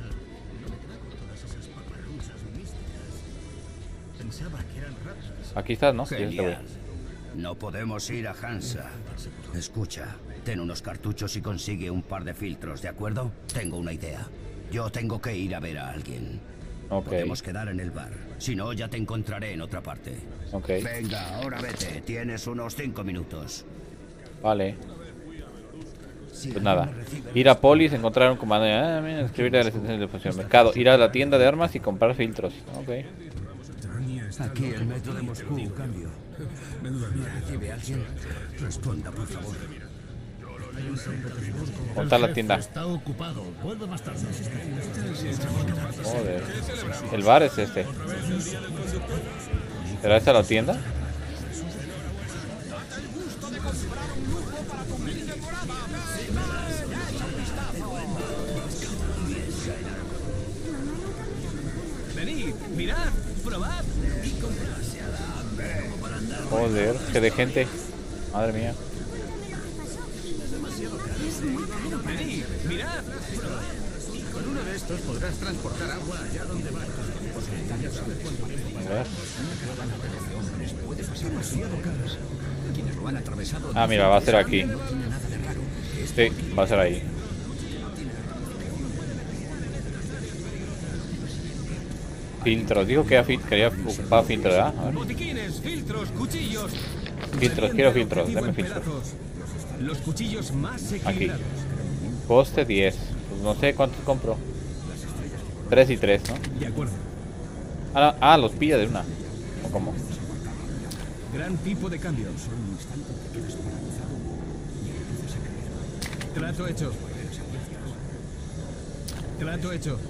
Pensaba que eran ratas. Aquí estás, ¿no? Sí, Genial. No podemos ir a Hansa. Escucha, ten unos cartuchos y consigue un par de filtros, ¿de acuerdo? Tengo una idea. Yo tengo que ir a ver a alguien. Podemos quedar en el bar. Si no, ya te encontraré en otra parte. Venga, ahora vete. Tienes unos 5 minutos. Vale. Pues nada. Ir a Polis, encontrar un comando. Escribir a las extensiones de función. Mercado. Ir a la tienda de armas y comprar filtros. Aquí el metro de Moscú, cambio. ¿Recibe alguien? Responda, por favor. Montar la tienda. Está ocupado. Vuelve más tarde. Joder. El bar es este. ¿Será esta la tienda? Venid, mirad, probad y comprad. Joder, que de gente. Madre mía. Venid, mirad. Con uno de estos podrás transportar agua allá donde vayas. A ver. Puede pasar demasiado caras. Quienes lo han atravesado. Ah, mira, va a ser aquí. Sí, va a ser ahí. Filtros, dijo que quería ocupar filtros, ¿verdad? A ver. Botiquines, filtros, cuchillos. Filtros, quiero filtros, dame filtros. Los cuchillos más Aquí. equilibrados. Coste 10. Pues no sé cuántos compro. 3 y 3, ¿no? De acuerdo. Los pilla de una. ¿O cómo? Gran tipo de cambio. Trato hecho. Trato hecho.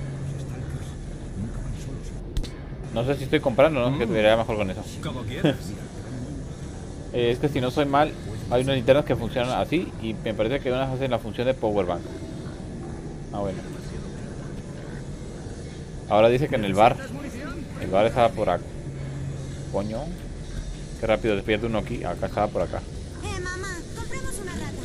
No sé si estoy comprando, ¿no? Que te iría mejor con eso. Como quieras. Es que si no soy mal, hay unas linternas que funcionan así y me parece que unas hacen la función de powerbank. Ah, bueno. Ahora dice que en el bar. El bar estaba por acá. Coño. Qué rápido despierta uno aquí. Acá estaba por acá. Mamá, compremos una rata.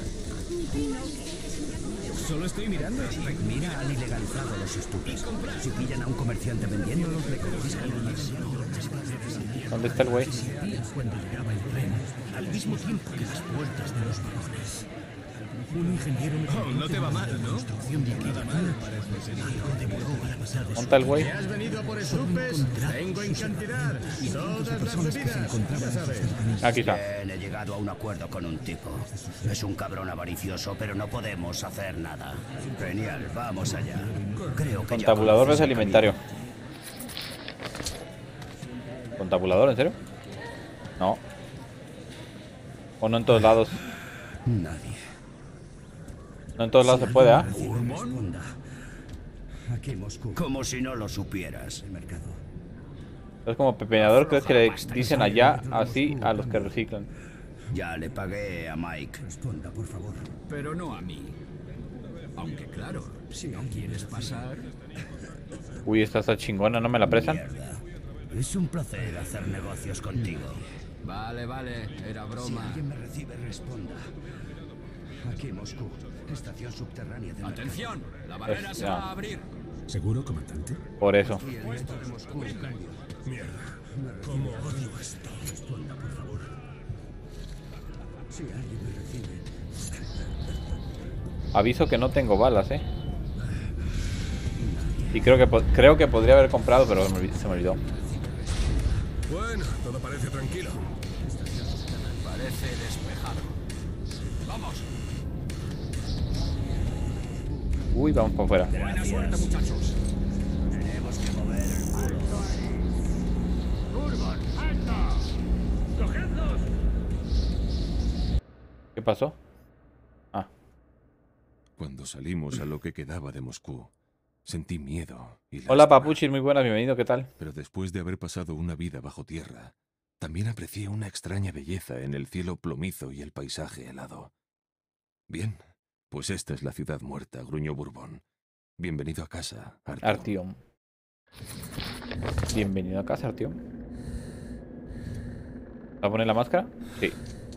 Solo estoy mirando. Mira al ilegalizado los estúpidos. Si pillan a un comerciante vendiéndolos, le confiscan el dinero. ¿Dónde está el güey? Cuando llegaba el tren, al mismo tiempo que las puertas de los vagones. Un ingeniero no te va mal, ¿no? Construcción de aquí algo demoró para pasar de ¿Dónde está el güey? ¿Has venido a por estupes? Vengo en cantidad. Todas las bebidas, ya sabes. Aquí está. Bien, he llegado a un acuerdo con un tipo. Es un cabrón avaricioso, pero no podemos hacer nada. Genial, vamos allá. Creo que Con ya tabulador conoces ves el alimentario. ¿Con tabulador, en serio? No. O no en todos lados. Nadie. No en todos lados se puede, ¿ah? Responda. Aquí en Moscú. Como si no lo supieras. El mercado. Es como pepenador, ¿crees que le dicen allá así a los que reciclan? Ya le pagué a Mike. Responda, por favor. Pero no a mí. Aunque claro, si no quieres pasar... Uy, esta está chingona, ¿no me la prestan? Mierda. Es un placer hacer negocios contigo. Vale, era Si broma. alguien me recibe, responda. Aquí en Moscú. Estación subterránea de ¡Atención! La barrera se va a abrir. ¿Seguro, comandante? Por eso. Mierda. ¿Cómo odio esto? Responda, por favor. Si alguien me recibe. Aviso que no tengo balas, Y creo que podría haber comprado, pero se me olvidó. Bueno, todo parece tranquilo. Parece despejado. ¡Vamos! Uy, vamos para afuera. Buena suerte, muchachos. Tenemos que mover el culo. ¡Urban, alta! ¡Cogedlos! ¿Qué pasó? Cuando salimos a lo que quedaba de Moscú, sentí miedo y Hola, lástima. Papuchis, muy buenas, bienvenido, ¿qué tal? Pero después de haber pasado una vida bajo tierra, también aprecié una extraña belleza en el cielo plomizo y el paisaje helado. Bien, pues esta es la ciudad muerta, gruñó Bourbon. Bienvenido a casa, Artyom. Bienvenido a casa, Artyom. ¿Va a poner la máscara? Sí.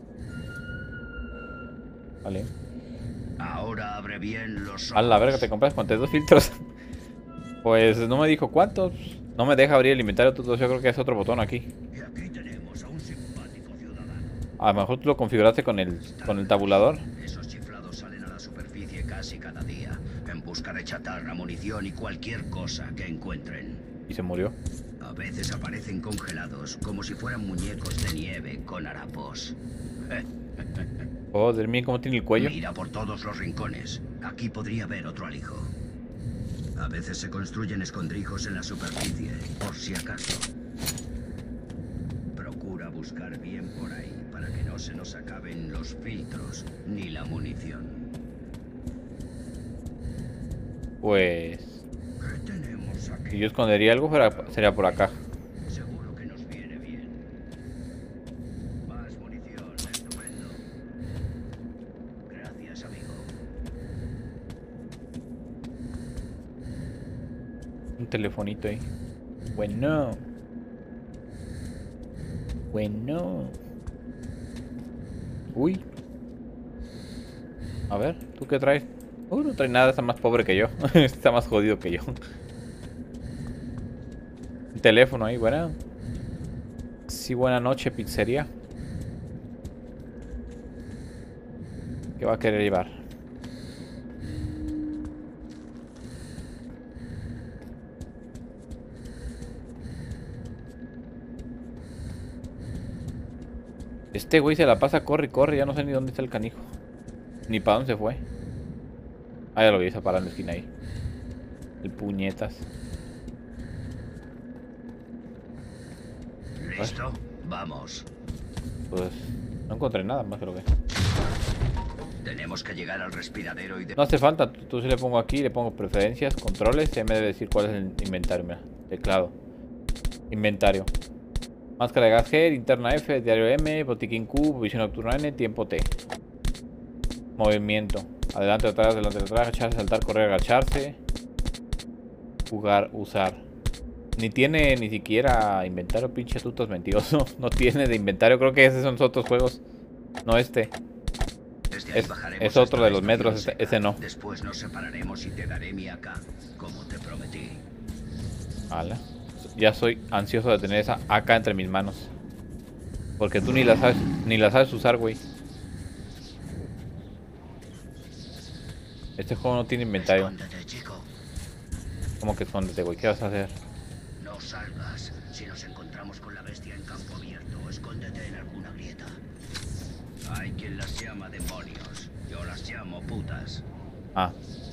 Vale. Ahora abre bien los ojos. A la verga, te compras 42 filtros. Pues no me dijo cuántos. No me deja abrir el inventario, yo creo que es otro botón aquí. Y aquí tenemos a un simpático ciudadano. A lo mejor tú lo configuraste con el tabulador. Esos chiflados salen a la superficie casi cada día, en busca de chatarra, munición y cualquier cosa que encuentren. Y se murió. A veces aparecen congelados, como si fueran muñecos de nieve con harapos. Joder, mira cómo tiene el cuello. Mira por todos los rincones. Aquí podría haber otro alijo. A veces se construyen escondrijos en la superficie, por si acaso. Procura buscar bien por ahí, para que no se nos acaben los filtros ni la munición. Pues... ¿Qué tenemos aquí? Si yo escondería algo, sería por acá. Seguro que nos viene bien. Más munición, estupendo. Gracias, amigo. Un telefonito ahí. Bueno. Uy. A ver, ¿tú qué traes? No trae nada, está más pobre que yo. Está más jodido que yo. Un teléfono ahí, buena. Sí, buena noche, pizzería. ¿Qué va a querer llevar? Este güey se la pasa, corre y corre. Ya no sé ni dónde está el canijo. Ni para dónde se fue. Ah, ya lo vi, se parado en la esquina ahí. El puñetas. ¿Listo? Vamos. Pues no encontré nada más, creo que. Tenemos que llegar al respiradero y... No hace falta, tú sí le pongo aquí, le pongo preferencias, controles, ya me debe decir cuál es el inventario, mira, teclado. Inventario. Máscara de gas G, linterna F, diario M, botiquín Q, visión nocturna N, tiempo T. Movimiento. Adelante, atrás, agacharse, saltar, correr, agacharse. Jugar, usar. Ni tiene ni siquiera inventario, pinche tutos mentiroso. No tiene de inventario, creo que esos son otros juegos. No este. Es otro de los metros, ese no. Después nos separaremos y te daré mi AK, como te prometí. Vale. Ya soy ansioso de tener esa AK entre mis manos. Porque tú ni la sabes usar, güey. Este juego no tiene inventario. Escóndete, chico. ¿Cómo que escóndete, güey? ¿Qué vas a hacer? No salgas. Si nos encontramos con la bestia en campo abierto, escóndete en alguna grieta. Hay quien las llama demonios. Yo las llamo putas. Ah.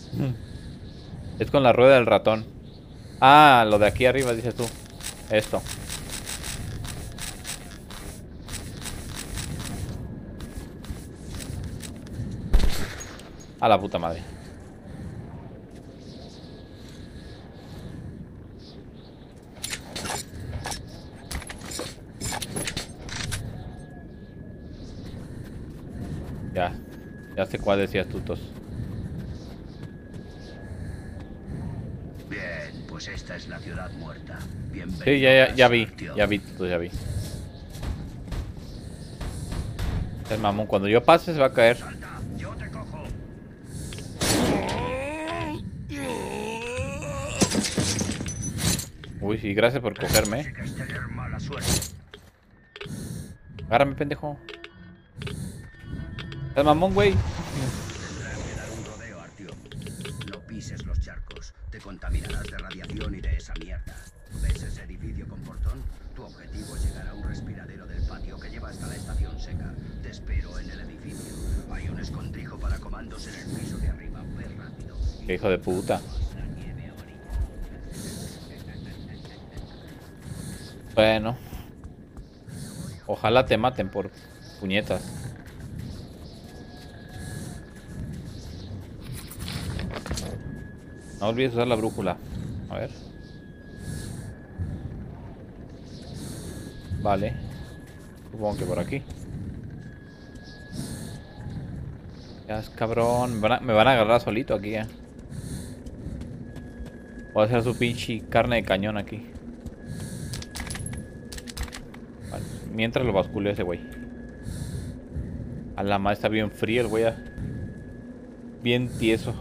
Es con la rueda del ratón. Ah, lo de aquí arriba, dices tú. Esto. A la puta madre. Ya sé cuál decías, tutos. Bien, pues esta es la ciudad muerta. Bienvenido. Sí, ya vi, tutos, ya vi. El mamón, cuando yo pase se va a caer. Yo te cojo. Uy, sí, gracias por cogerme. Agárrame, pendejo. Es mamón, güey. Tendrás que dar un rodeo, Artyom. No pises los charcos. Te contaminarás de radiación y de esa mierda. ¿Ves ese edificio con portón? Tu objetivo es llegar a un respiradero del patio que lleva hasta la estación seca. Te espero en el edificio. Hay un escondrijo para comandos en el piso de arriba. Ve rápido. Qué hijo de puta. Bueno. Ojalá te maten por puñetas. No olvides usar la brújula. A ver. Vale. Supongo que por aquí. Ya es cabrón. Me van a agarrar solito aquí, Voy a hacer su pinche carne de cañón aquí. Vale. Mientras lo basculeo ese güey. A la madre está bien frío el güey. Bien tieso.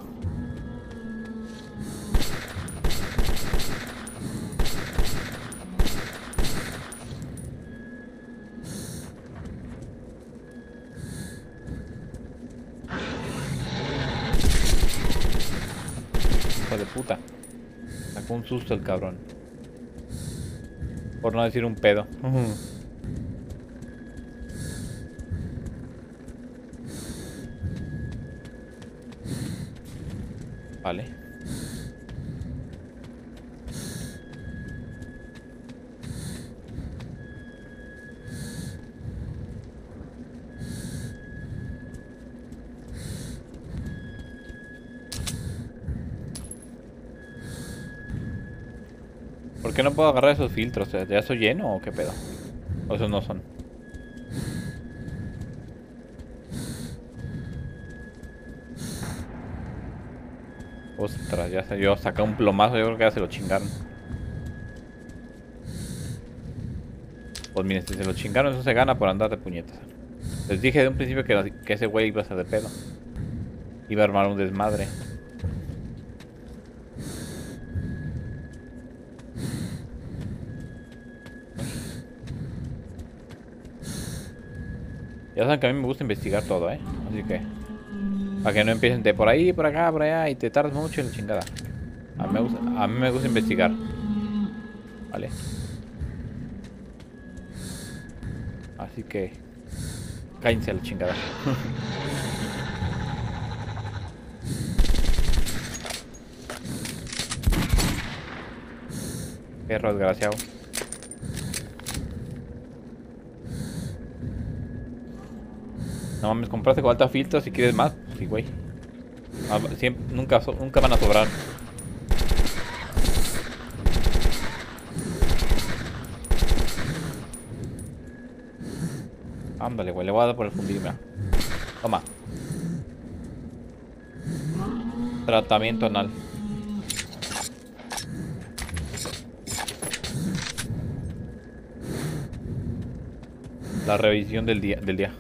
Hijo de puta. Sacó un susto el cabrón. Por no decir un pedo. Vale. ¿Por qué no puedo agarrar esos filtros? ¿Ya estoy lleno o qué pedo? O esos no son. Ostras, ya se yo saqué un plomazo, yo creo que ya se lo chingaron. Pues miren, si se lo chingaron, eso se gana por andar de puñetas. Les dije de un principio que ese güey iba a ser de pedo. Iba a armar un desmadre. Ya saben que a mí me gusta investigar todo, Así que... para que no empiecen de por ahí, por acá, por allá y te tardas mucho en la chingada. A mí me gusta investigar. Vale. Así que... cállense a la chingada. Perro desgraciado. No mames, compraste con alta filtro si quieres más. Sí, güey. Nunca van a sobrar. Ándale, güey, le voy a dar por el fundir, mira. Toma. Tratamiento anal. La revisión del día.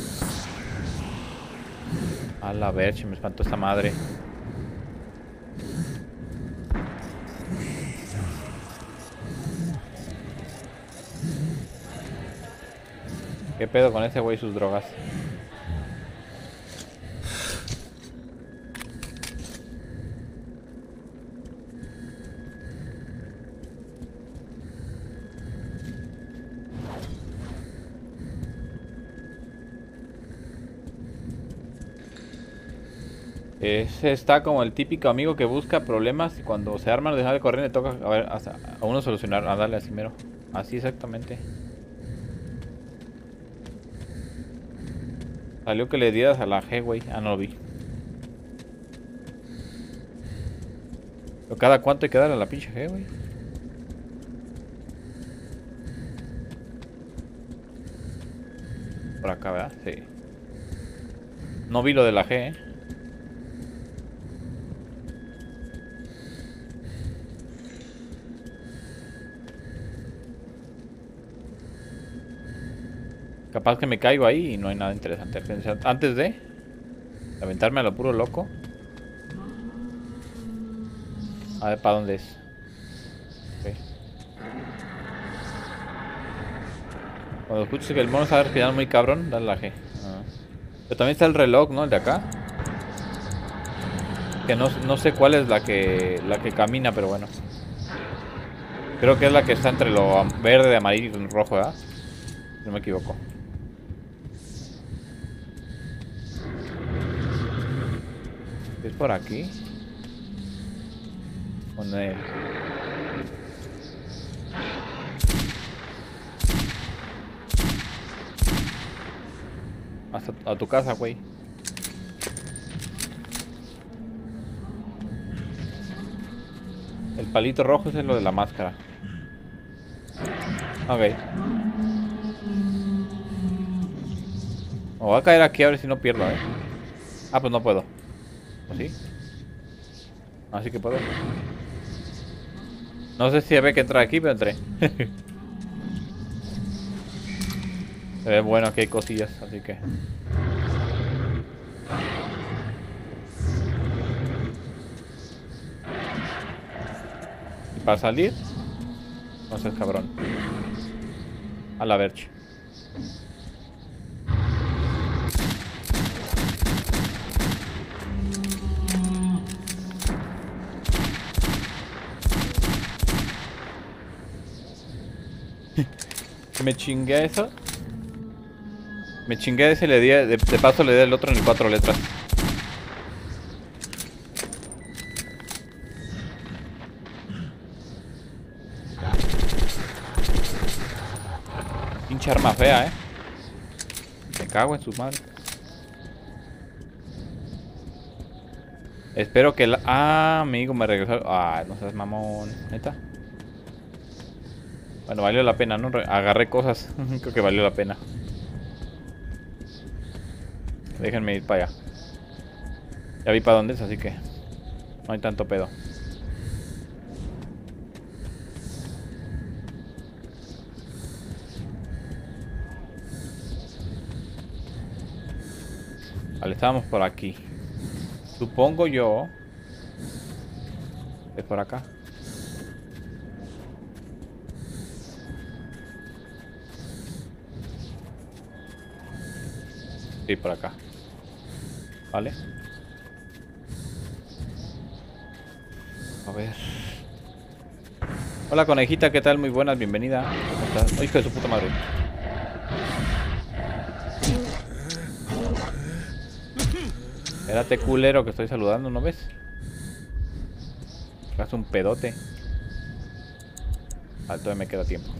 A la verga, me espantó esta madre. ¿Qué pedo con ese güey y sus drogas? Ese está como el típico amigo que busca problemas y cuando se arman dejar de correr le toca a ver a uno solucionar, a darle así mero. Así exactamente. Salió que le dieras a la G, güey. Ah, no lo vi. Pero cada cuánto hay que darle a la pinche G, güey. Por acá, ¿verdad? Sí. No vi lo de la G, Capaz que me caigo ahí y no hay nada interesante. Antes de aventarme a lo puro loco. A ver, ¿para dónde es? Okay. Cuando escuches que el mono está respirando muy cabrón, dale la G. Pero también está el reloj, ¿no? El de acá. Que no sé cuál es la que camina, pero bueno. Creo que es la que está entre lo verde, amarillo y rojo, ¿verdad? Si no me equivoco. ¿Es por aquí? Con él. Hasta a tu casa, güey. El palito rojo es lo de la máscara. Ok. Me voy a caer aquí a ver si no pierdo, Ah, pues no puedo. ¿O sí? Así que puedo. No sé si había que entrar aquí, pero entré. Se ve bueno que hay cosillas, así que... ¿Y para salir? No seas cabrón. A la verge. Me chingué a eso. Me chingué a ese, le di, de paso le di el otro en 4 letras. Pinche arma fea, Me cago en su madre. Espero que la... Ah, amigo, me regresó. Ah, no seas mamón. ¿Neta? Bueno, valió la pena, ¿no? Agarré cosas. Creo que valió la pena. Déjenme ir para allá. Ya vi para dónde es, así que no hay tanto pedo. Vale, estábamos por aquí. Supongo yo. Es por acá. Sí, por acá. Vale. A ver. Hola, conejita, ¿qué tal? Muy buenas, bienvenida. ¿Cómo estás? ¡Ay, hijo de su puta madre! Espérate, culero, que estoy saludando, ¿no ves? Haz un pedote. Ah, todavía me queda tiempo.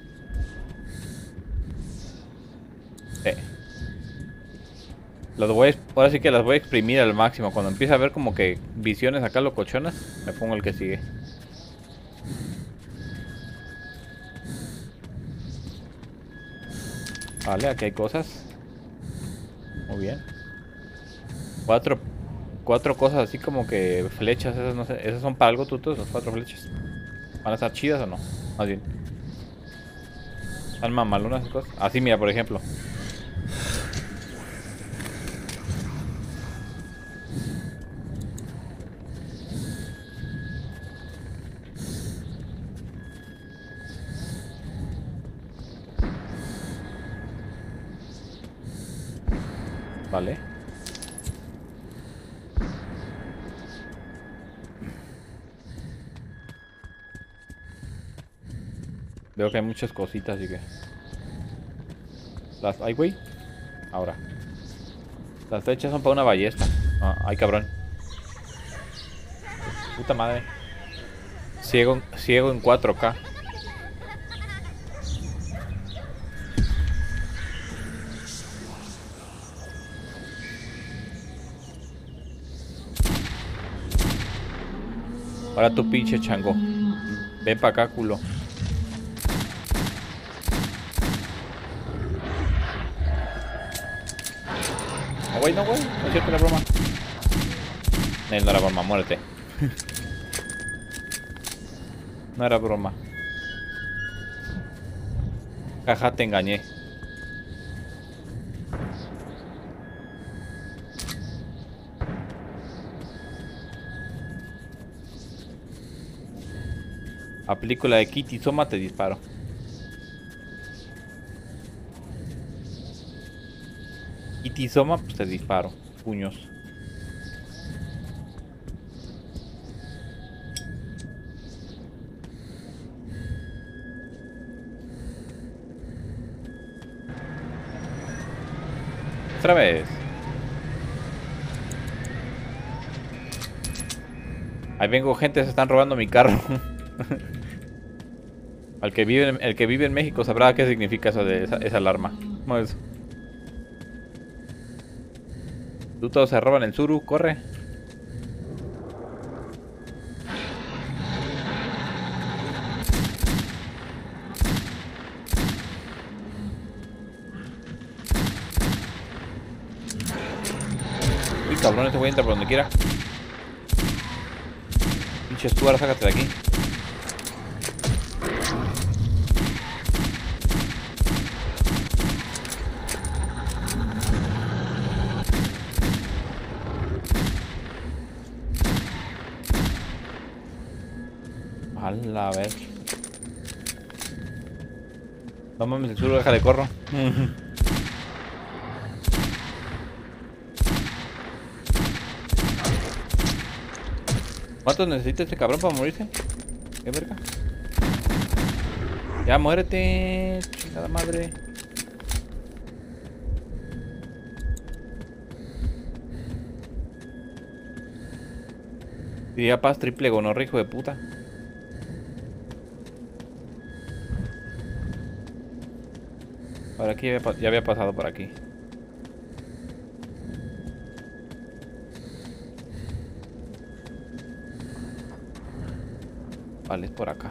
Ahora sí que las voy a exprimir al máximo. Cuando empiece a ver como que visiones acá locochonas, me pongo el que sigue. Vale, aquí hay cosas. Muy bien. Cuatro cosas así como que flechas. Esas no sé. ¿Esas son para algo, tutos? Las 4 flechas. ¿Van a estar chidas o no? Más bien. ¿Están mamalonas esas cosas? Así, mira, por ejemplo. Vale. Veo que hay muchas cositas, así que... Las... ¡Ay, güey! Ahora. Las flechas son para una ballesta. Ah, ¡ay, cabrón! Puta madre. Ciego en 4K. Ahora tu pinche chango. Ven para acá, culo. No, güey, no, güey. No es cierto la broma. No era broma, muérete. No era broma. Jaja, te engañé. Aplico la de Kitty Soma, te disparo. Tizoma, pues te disparo. Puños. Otra vez. Ahí vengo, gente, se están robando mi carro. El que vive en México sabrá qué significa eso de esa alarma. ¿Cómo es? Tú todos se roban el Zuru, corre. Uy, cabrón, este güey entra por donde quiera. Pinche Stuart, sácate de aquí. A ver. No mames, el Zuru, déjale corro. ¿Cuántos necesita este cabrón para morirse? ¿Qué verga? Ya, muérete, chingada madre. Diría paz triple gonorrea, hijo de puta. Por aquí ya había pasado por aquí. Vale, es por acá.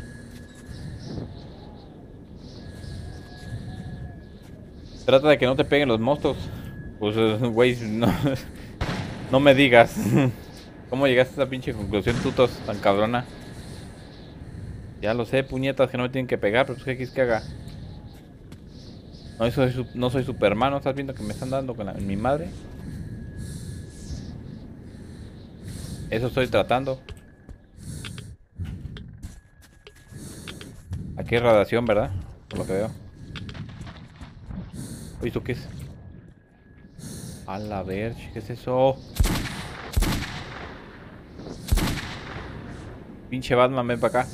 Trata de que no te peguen los monstruos. Pues, güey, no me digas. ¿Cómo llegaste a esa pinche conclusión, tutos, tan cabrona? Ya lo sé, puñetas, que no me tienen que pegar, pero pues, ¿qué quieres que haga? No soy Superman, ¿no estás viendo que me están dando con mi madre? Eso estoy tratando. Aquí hay radiación, ¿verdad? Por lo que veo. Uy, ¿esto qué es? A la ver, ¿qué es eso? Pinche Batman, ven para acá.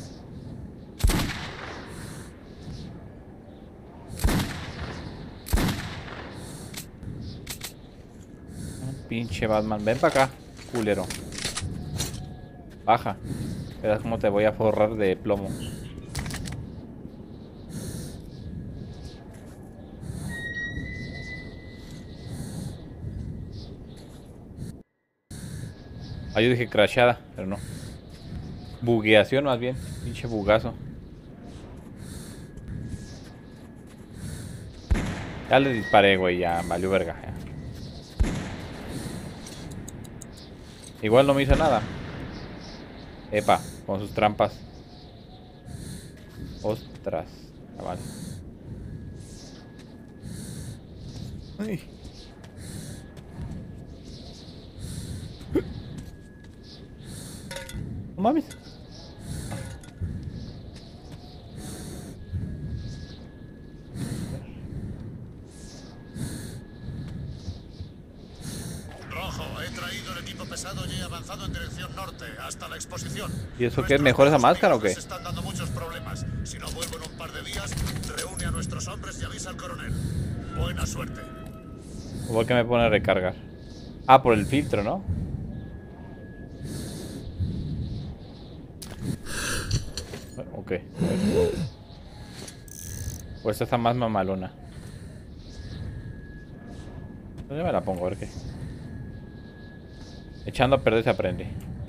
Pinche Batman, ven para acá, culero. Baja. Verás cómo te voy a forrar de plomo. Ah, yo dije crashada, pero no. Bugueación más bien, pinche bugazo. Ya le disparé, güey, ya valió verga. Ya. Igual no me hizo nada. Epa, con sus trampas. Ostras, chaval. Ay. No mames. Rojo, he traído el equipo pesado y he avanzado en dirección norte, hasta la exposición. ¿Y eso qué es? ¿Mejor esa máscara o qué? Están dando muchos problemas. Si no vuelvo en un par de días, reúne a nuestros hombres y avisa al coronel. Buena suerte. ¿Por qué me pone a recargar? Ah, por el filtro, ¿no? Ok. Pues esta está más mamalona. Yo me la pongo a ver qué. Echando a perder se aprende.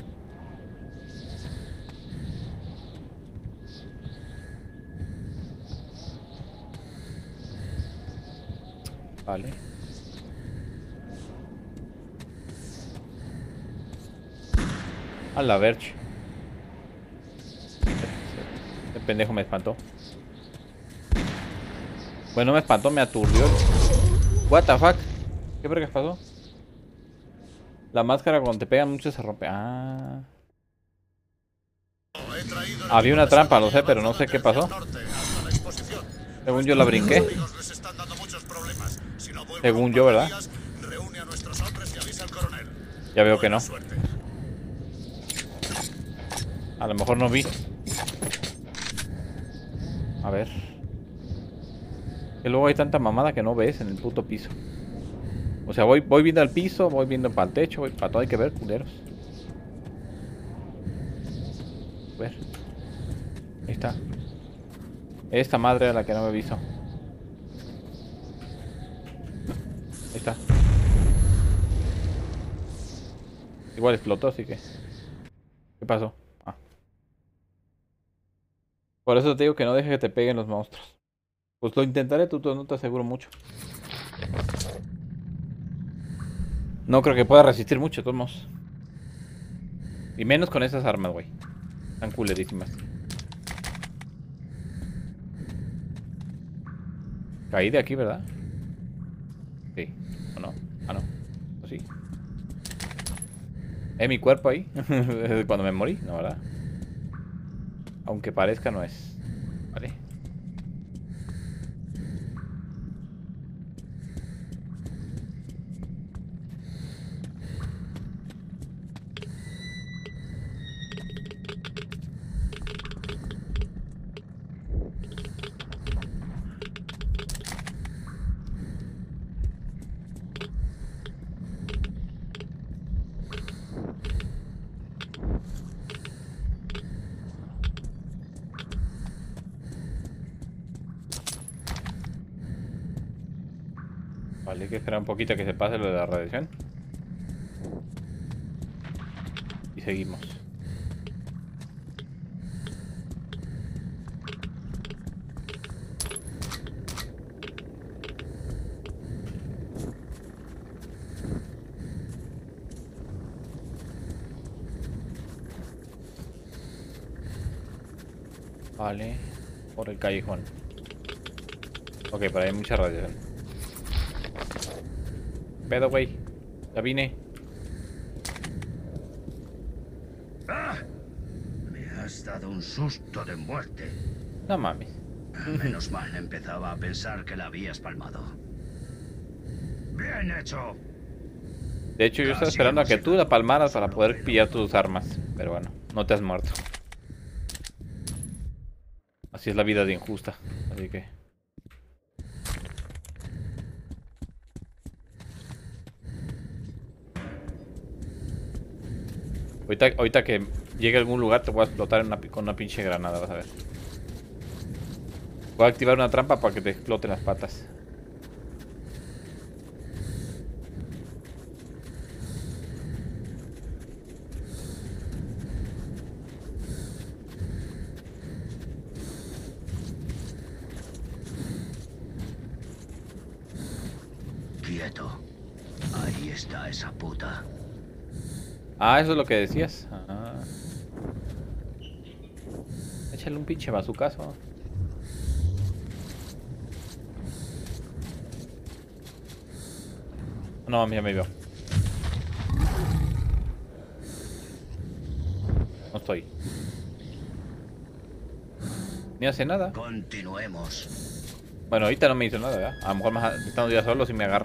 Vale. A la verge. Este pendejo me espantó. Bueno, me espantó, me aturdió. What the fuck? ¿Qué vergas pasó? La máscara cuando te pegan mucho se rompe. Ah. Había una trampa, lo sé, pero no sé qué pasó. Según yo la brinqué. Según yo, ¿verdad? Ya veo que no. A lo mejor no vi. A ver. Que luego hay tanta mamada que no ves en el puto piso. O sea, voy viendo al piso, voy viendo para el techo, voy para todo, hay que ver, culeros. A ver. Ahí está. Esta madre es la que no me he visto. Ahí está. Igual explotó, así que... ¿Qué pasó? Ah. Por eso te digo que no dejes que te peguen los monstruos. Pues lo intentaré, tú no te aseguro mucho. No creo que pueda resistir mucho, de todos modos. Y menos con esas armas, güey. Están culerísimas. Caí de aquí, ¿verdad? Sí. ¿O no? Ah, no. ¿O sí? ¿Es mi cuerpo ahí? Cuando me morí, no, ¿verdad? Aunque parezca, no es. Vale. Vale, hay que esperar un poquito a que se pase lo de la radiación. Y seguimos. Vale, por el callejón. Ok, pero hay mucha radiación. Pedo, güey. Ya vine. ¡Ah! Me has dado un susto de muerte. No mames. Menos mal, empezaba a pensar que la habías palmado. ¡Bien hecho! De hecho, yo estaba esperando a que tú la palmaras para poder pillar tus armas. Pero bueno, no te has muerto. Así es la vida de injusta. Así que... Ahorita que llegue a algún lugar te voy a explotar con una pinche granada, vas a ver. Voy a activar una trampa para que te exploten las patas. Quieto. Ahí está esa puta. Ah, eso es lo que decías. Ah. Échale un pinche bazucazo. No, ya me vio. No estoy. Ni hace nada. Continuemos. Bueno, ahorita no me hizo nada, ¿verdad? A lo mejor más estando ya solo si me agarra.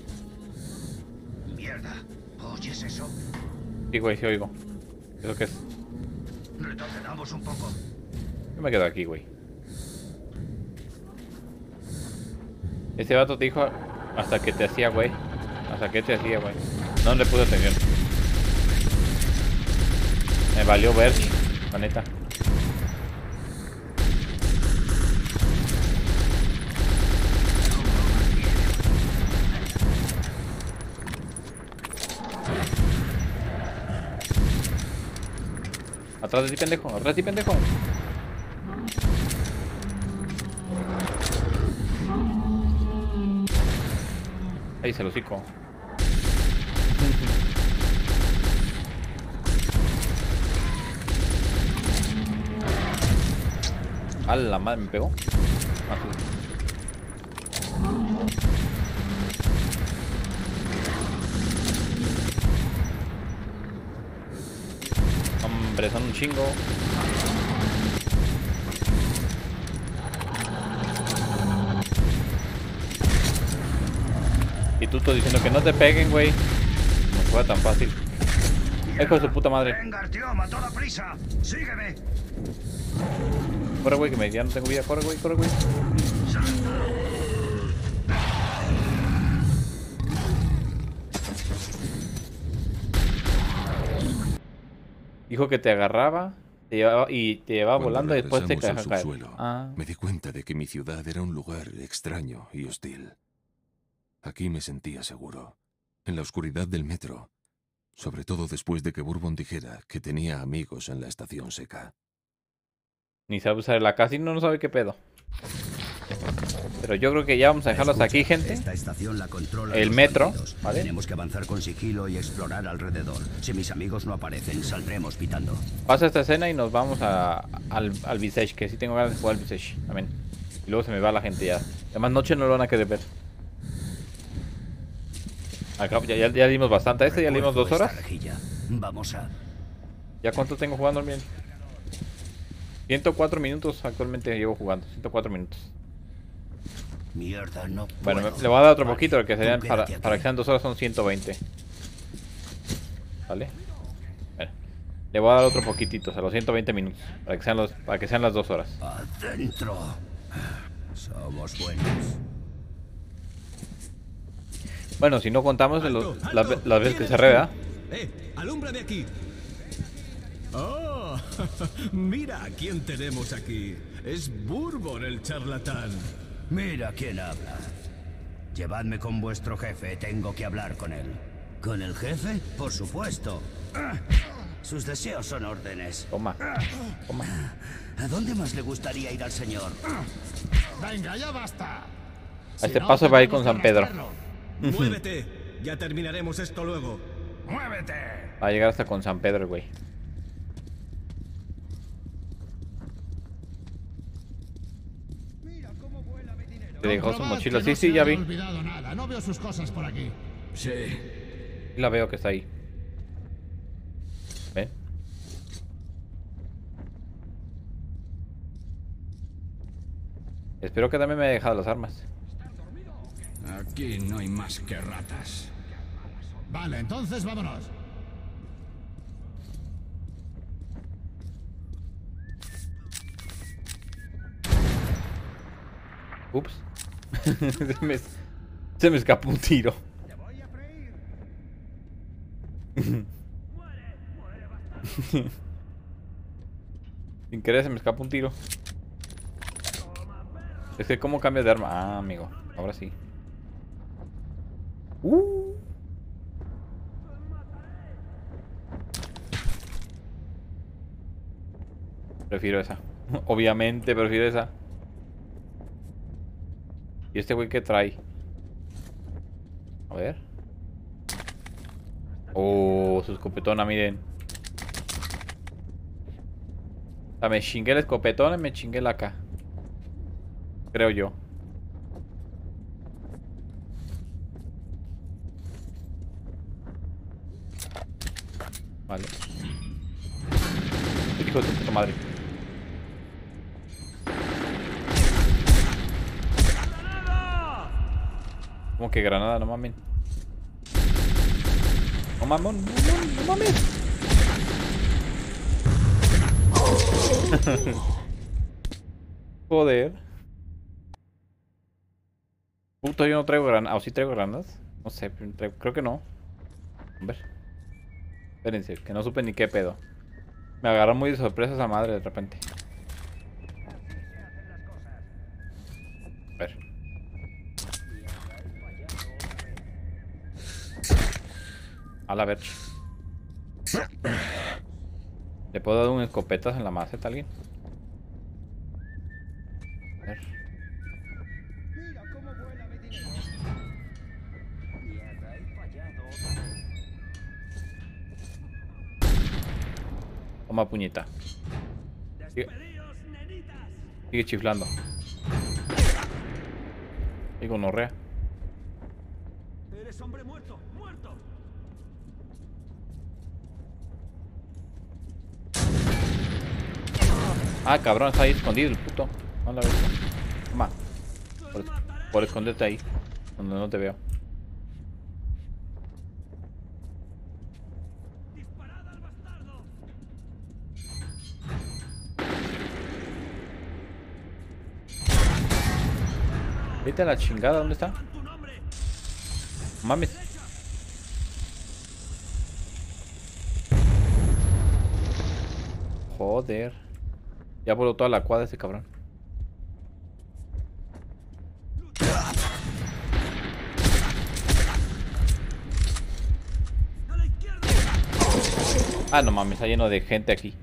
Mierda. ¿Oyes eso? Sí, güey, sí oigo. ¿Eso qué es? Retrocedamos un poco. Yo me quedo aquí, güey. Ese vato te dijo hasta que te hacía, güey. Hasta que te hacía, güey. No le puse atención. Me valió ver, la neta. Atrás de ti, pendejo. Atrás de ti, pendejo. Ahí se lo hocico. A la madre, me pegó. Hombre, son un chingo. Y tú estás diciendo que no te peguen, güey. No fue tan fácil. Hijo de su puta madre. Venga, Artyom, a toda prisa. Sígueme. Corre, güey, que ya no tengo vida. Corre, güey, corre, güey. Dijo que te agarraba, te llevaba volando y después te regresamos caía. al subsuelo, me di cuenta de que mi ciudad era un lugar extraño y hostil. Aquí me sentía seguro, en la oscuridad del metro, sobre todo después de que Bourbon dijera que tenía amigos en la estación seca. Ni sabe usar la casa y no sabe qué pedo. Pero yo creo que ya vamos a dejarlos aquí, gente. Esta estación la controla el los metro, bandidos. ¿vale? Tenemos que avanzar con sigilo y explorar alrededor. Si mis amigos no aparecen, saldremos pitando. Pasa esta escena y nos vamos al Visage, que sí tengo ganas de jugar al Visage. Amén. Y luego se me va la gente ya. Además, noche no lo van a querer ver. Acá, ya dimos bastante. Ya le dimos 2 horas. Vamos a... ¿Ya cuánto tengo jugando bien? 104 minutos actualmente llevo jugando. 104 minutos. Mierda, no bueno, puedo. le voy a dar otro poquito, porque serían para que sean 2 horas son 120. ¿Vale? Bueno, le voy a dar otro poquitito, o sea, los 120 minutos. Para que sean las 2 horas. Adentro. Somos buenos. Bueno, si no contamos las veces que se revea. ¡Alúmbrame aquí! ¡Oh! Mira a quién tenemos aquí. Es Bourbon, el charlatán. Mira quién habla. Llevadme con vuestro jefe, tengo que hablar con él. ¿Con el jefe? Por supuesto. Sus deseos son órdenes. Toma. ¿A dónde más le gustaría ir al señor? Venga, ya basta. A este paso va a ir con San Pedro. ¡Muévete! Ya terminaremos esto luego. ¡Muévete! Va a llegar hasta con San Pedro, güey. Te dejó su mochila. No Sí, ya vi. No he olvidado nada. No veo sus cosas por aquí. Sí. La veo que está ahí. ¿Ven? Espero que también me haya dejado las armas. Aquí no hay más que ratas. Vale, entonces vámonos. Ups. se me escapó un tiro. Sin querer se me escapó un tiro. Es que cómo cambias de arma. Ah, amigo. Ahora sí. Prefiero esa. Obviamente prefiero esa. ¿Y este güey qué trae? A ver. Oh, su escopetona, miren. O sea, me chingué el escopetón y me chingué la AK. Creo yo. Vale. Hijo de tu puta madre. ¿Cómo que granada? No mames. No mames, no mames. Joder. Puto, yo no traigo granadas. ¿O sí traigo granadas? No sé, creo que no. A ver. Espérense, que no supe ni qué pedo. Me agarró muy de sorpresa esa madre de repente. A ver. A la verga. ¿Le puedo dar un escopetazo en la maceta a alguien? A ver. Toma, puñeta. Sigue chiflando. Y gonorrea. Eres hombre muerto, muerto. Ah, cabrón, está ahí escondido el puto. No la veo. Toma. Por esconderte ahí. Donde no te veo. Vete a la chingada, ¿dónde está? Mames. Joder. Ya voló toda la cuadra ese cabrón. Ah, no mames, está lleno de gente aquí.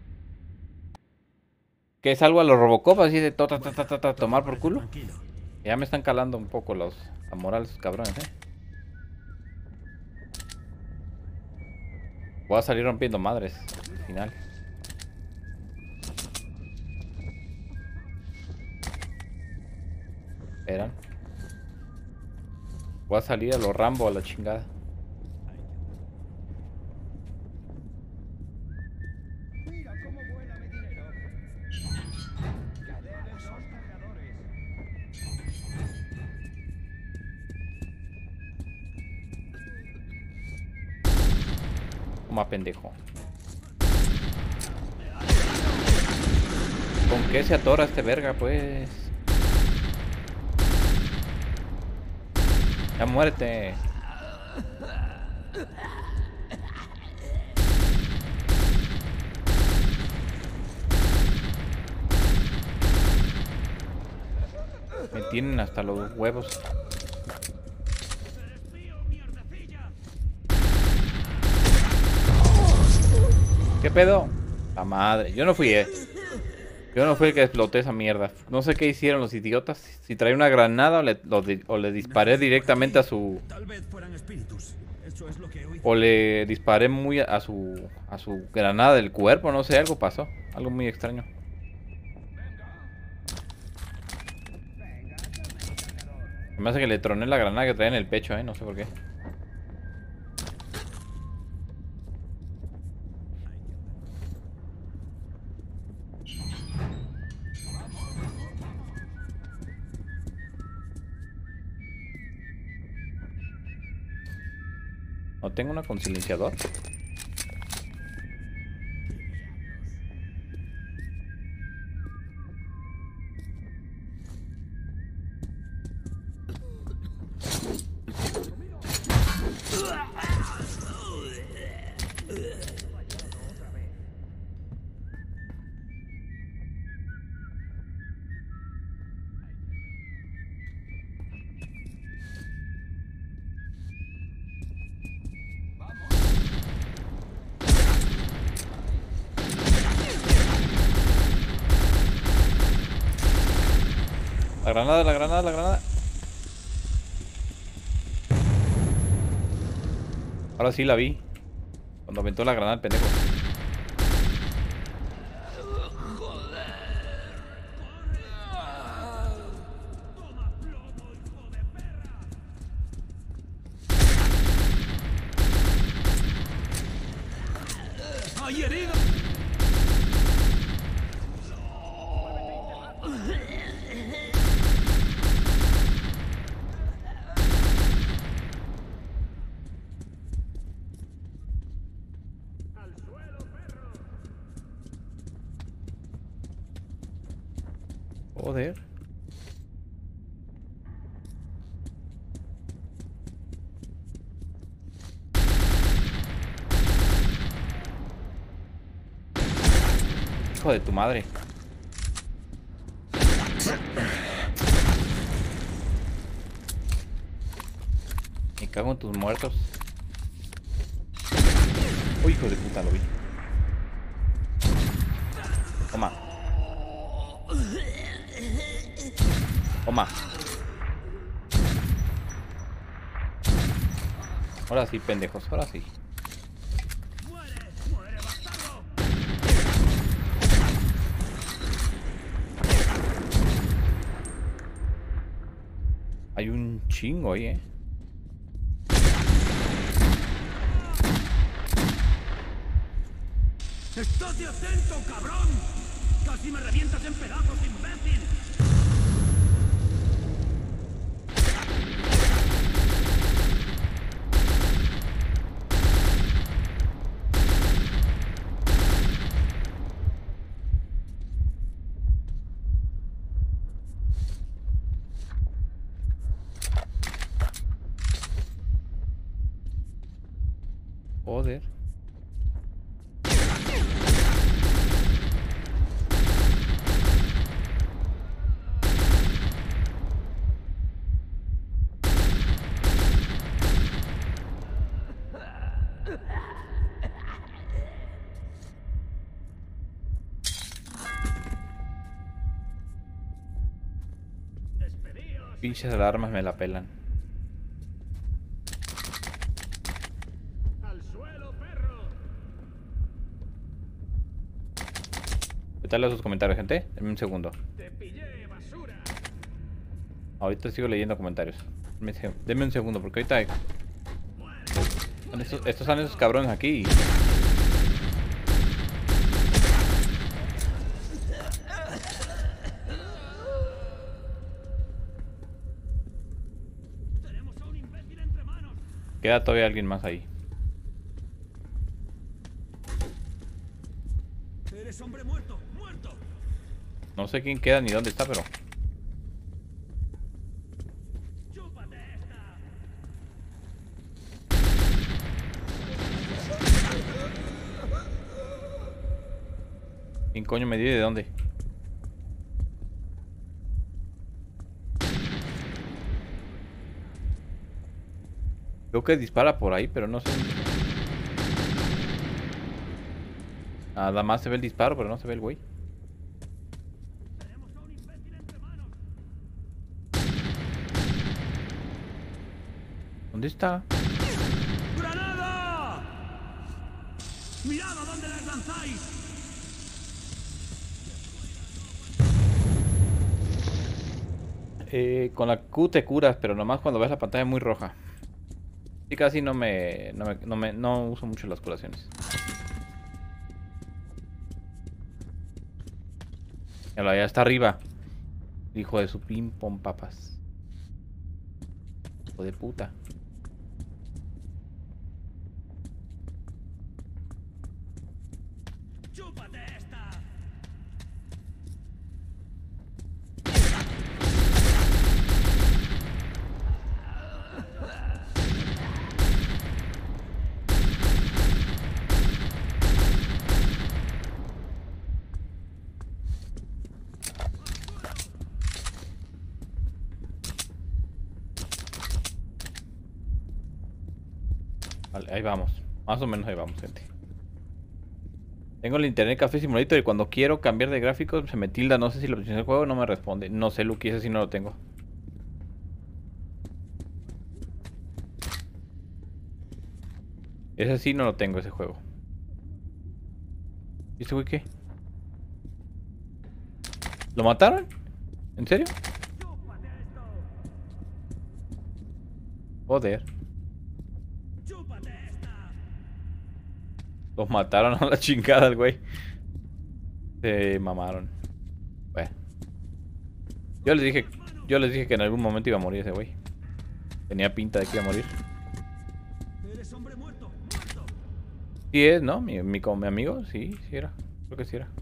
Que es algo a los Robocop, así de tomar por culo. Ya me están calando un poco la moral esos cabrones, Voy a salir rompiendo madres al final. Esperan. Voy a salir a los Rambo a la chingada. Toma, pendejo. ¿Con qué se atora este verga, pues? Ya muérete. Me tienen hasta los huevos. ¿Qué pedo? La madre. Yo no fui, Yo no fui el que exploté esa mierda. No sé qué hicieron los idiotas. Si traía una granada o le disparé directamente a su... Tal vez fueran espíritus. Eso es lo que oí. O le disparé muy a su granada del cuerpo. No sé, algo pasó. Algo muy extraño. Me hace que le troné la granada que traía en el pecho, no sé por qué. ¿No tengo una con silenciador? La granada, la granada, la granada. Ahora sí la vi. Cuando aventó la granada el pendejo. ¡Hay herido! Joder. Hijo de tu madre. Me cago en tus muertos. Uy, hijo de puta, lo vi. Toma. Toma. Ahora sí, pendejos, ahora sí. Hay un chingo ahí, ¡Estate atento, cabrón! ¡Casi me revientas en pedazos, imbécil! Pinches alarmas me la pelan. ¡Al suelo, perro! ¿Qué tal esos comentarios, gente? Denme un segundo. ¡Te pillé, basura! Ahorita sigo leyendo comentarios. Denme un segundo, porque ahorita... Estos son esos cabrones aquí. Queda todavía alguien más ahí. Eres hombre muerto, muerto. No sé quién queda ni dónde está, pero... ¿Quién coño me dio de dónde? Creo que dispara por ahí, pero no sé. Nada más se ve el disparo, pero no se ve el güey. ¿Dónde está? ¡Granada! ¡Mirad a dónde las lanzáis! Con la Q te curas, pero nomás cuando ves la pantalla muy roja. Y casi no uso mucho las curaciones. Ya está arriba. Hijo de su pim pom papas. Hijo de puta. Vale, ahí vamos. Más o menos ahí vamos, gente. Tengo el internet Café Simulator y cuando quiero cambiar de gráficos se me tilda. No sé si lo puse en el juego, no me responde. No sé, Lucky, ese sí no lo tengo. Ese sí no lo tengo, ese juego. ¿Y este güey qué? ¿Lo mataron? ¿En serio? Joder. Los mataron a la chingada el güey. Se mamaron. Bueno. Yo les dije que en algún momento iba a morir ese güey. Tenía pinta de que iba a morir. Sí es, ¿no? Mi amigo, sí era. Creo que sí era.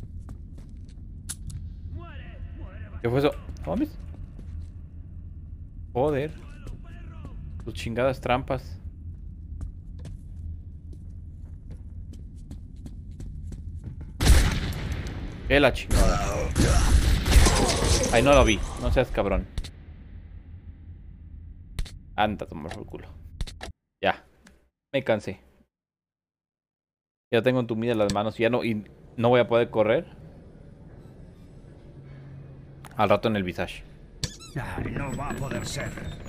¿Qué fue eso? ¿Mames? Joder. Sus chingadas trampas. ¡Qué la chingada! Ay, no lo vi. No seas cabrón. Anda, tomar por el culo. Ya. Me cansé. Ya tengo entumidas las manos y no voy a poder correr. Al rato en el visage. Ay, no va a poder ser.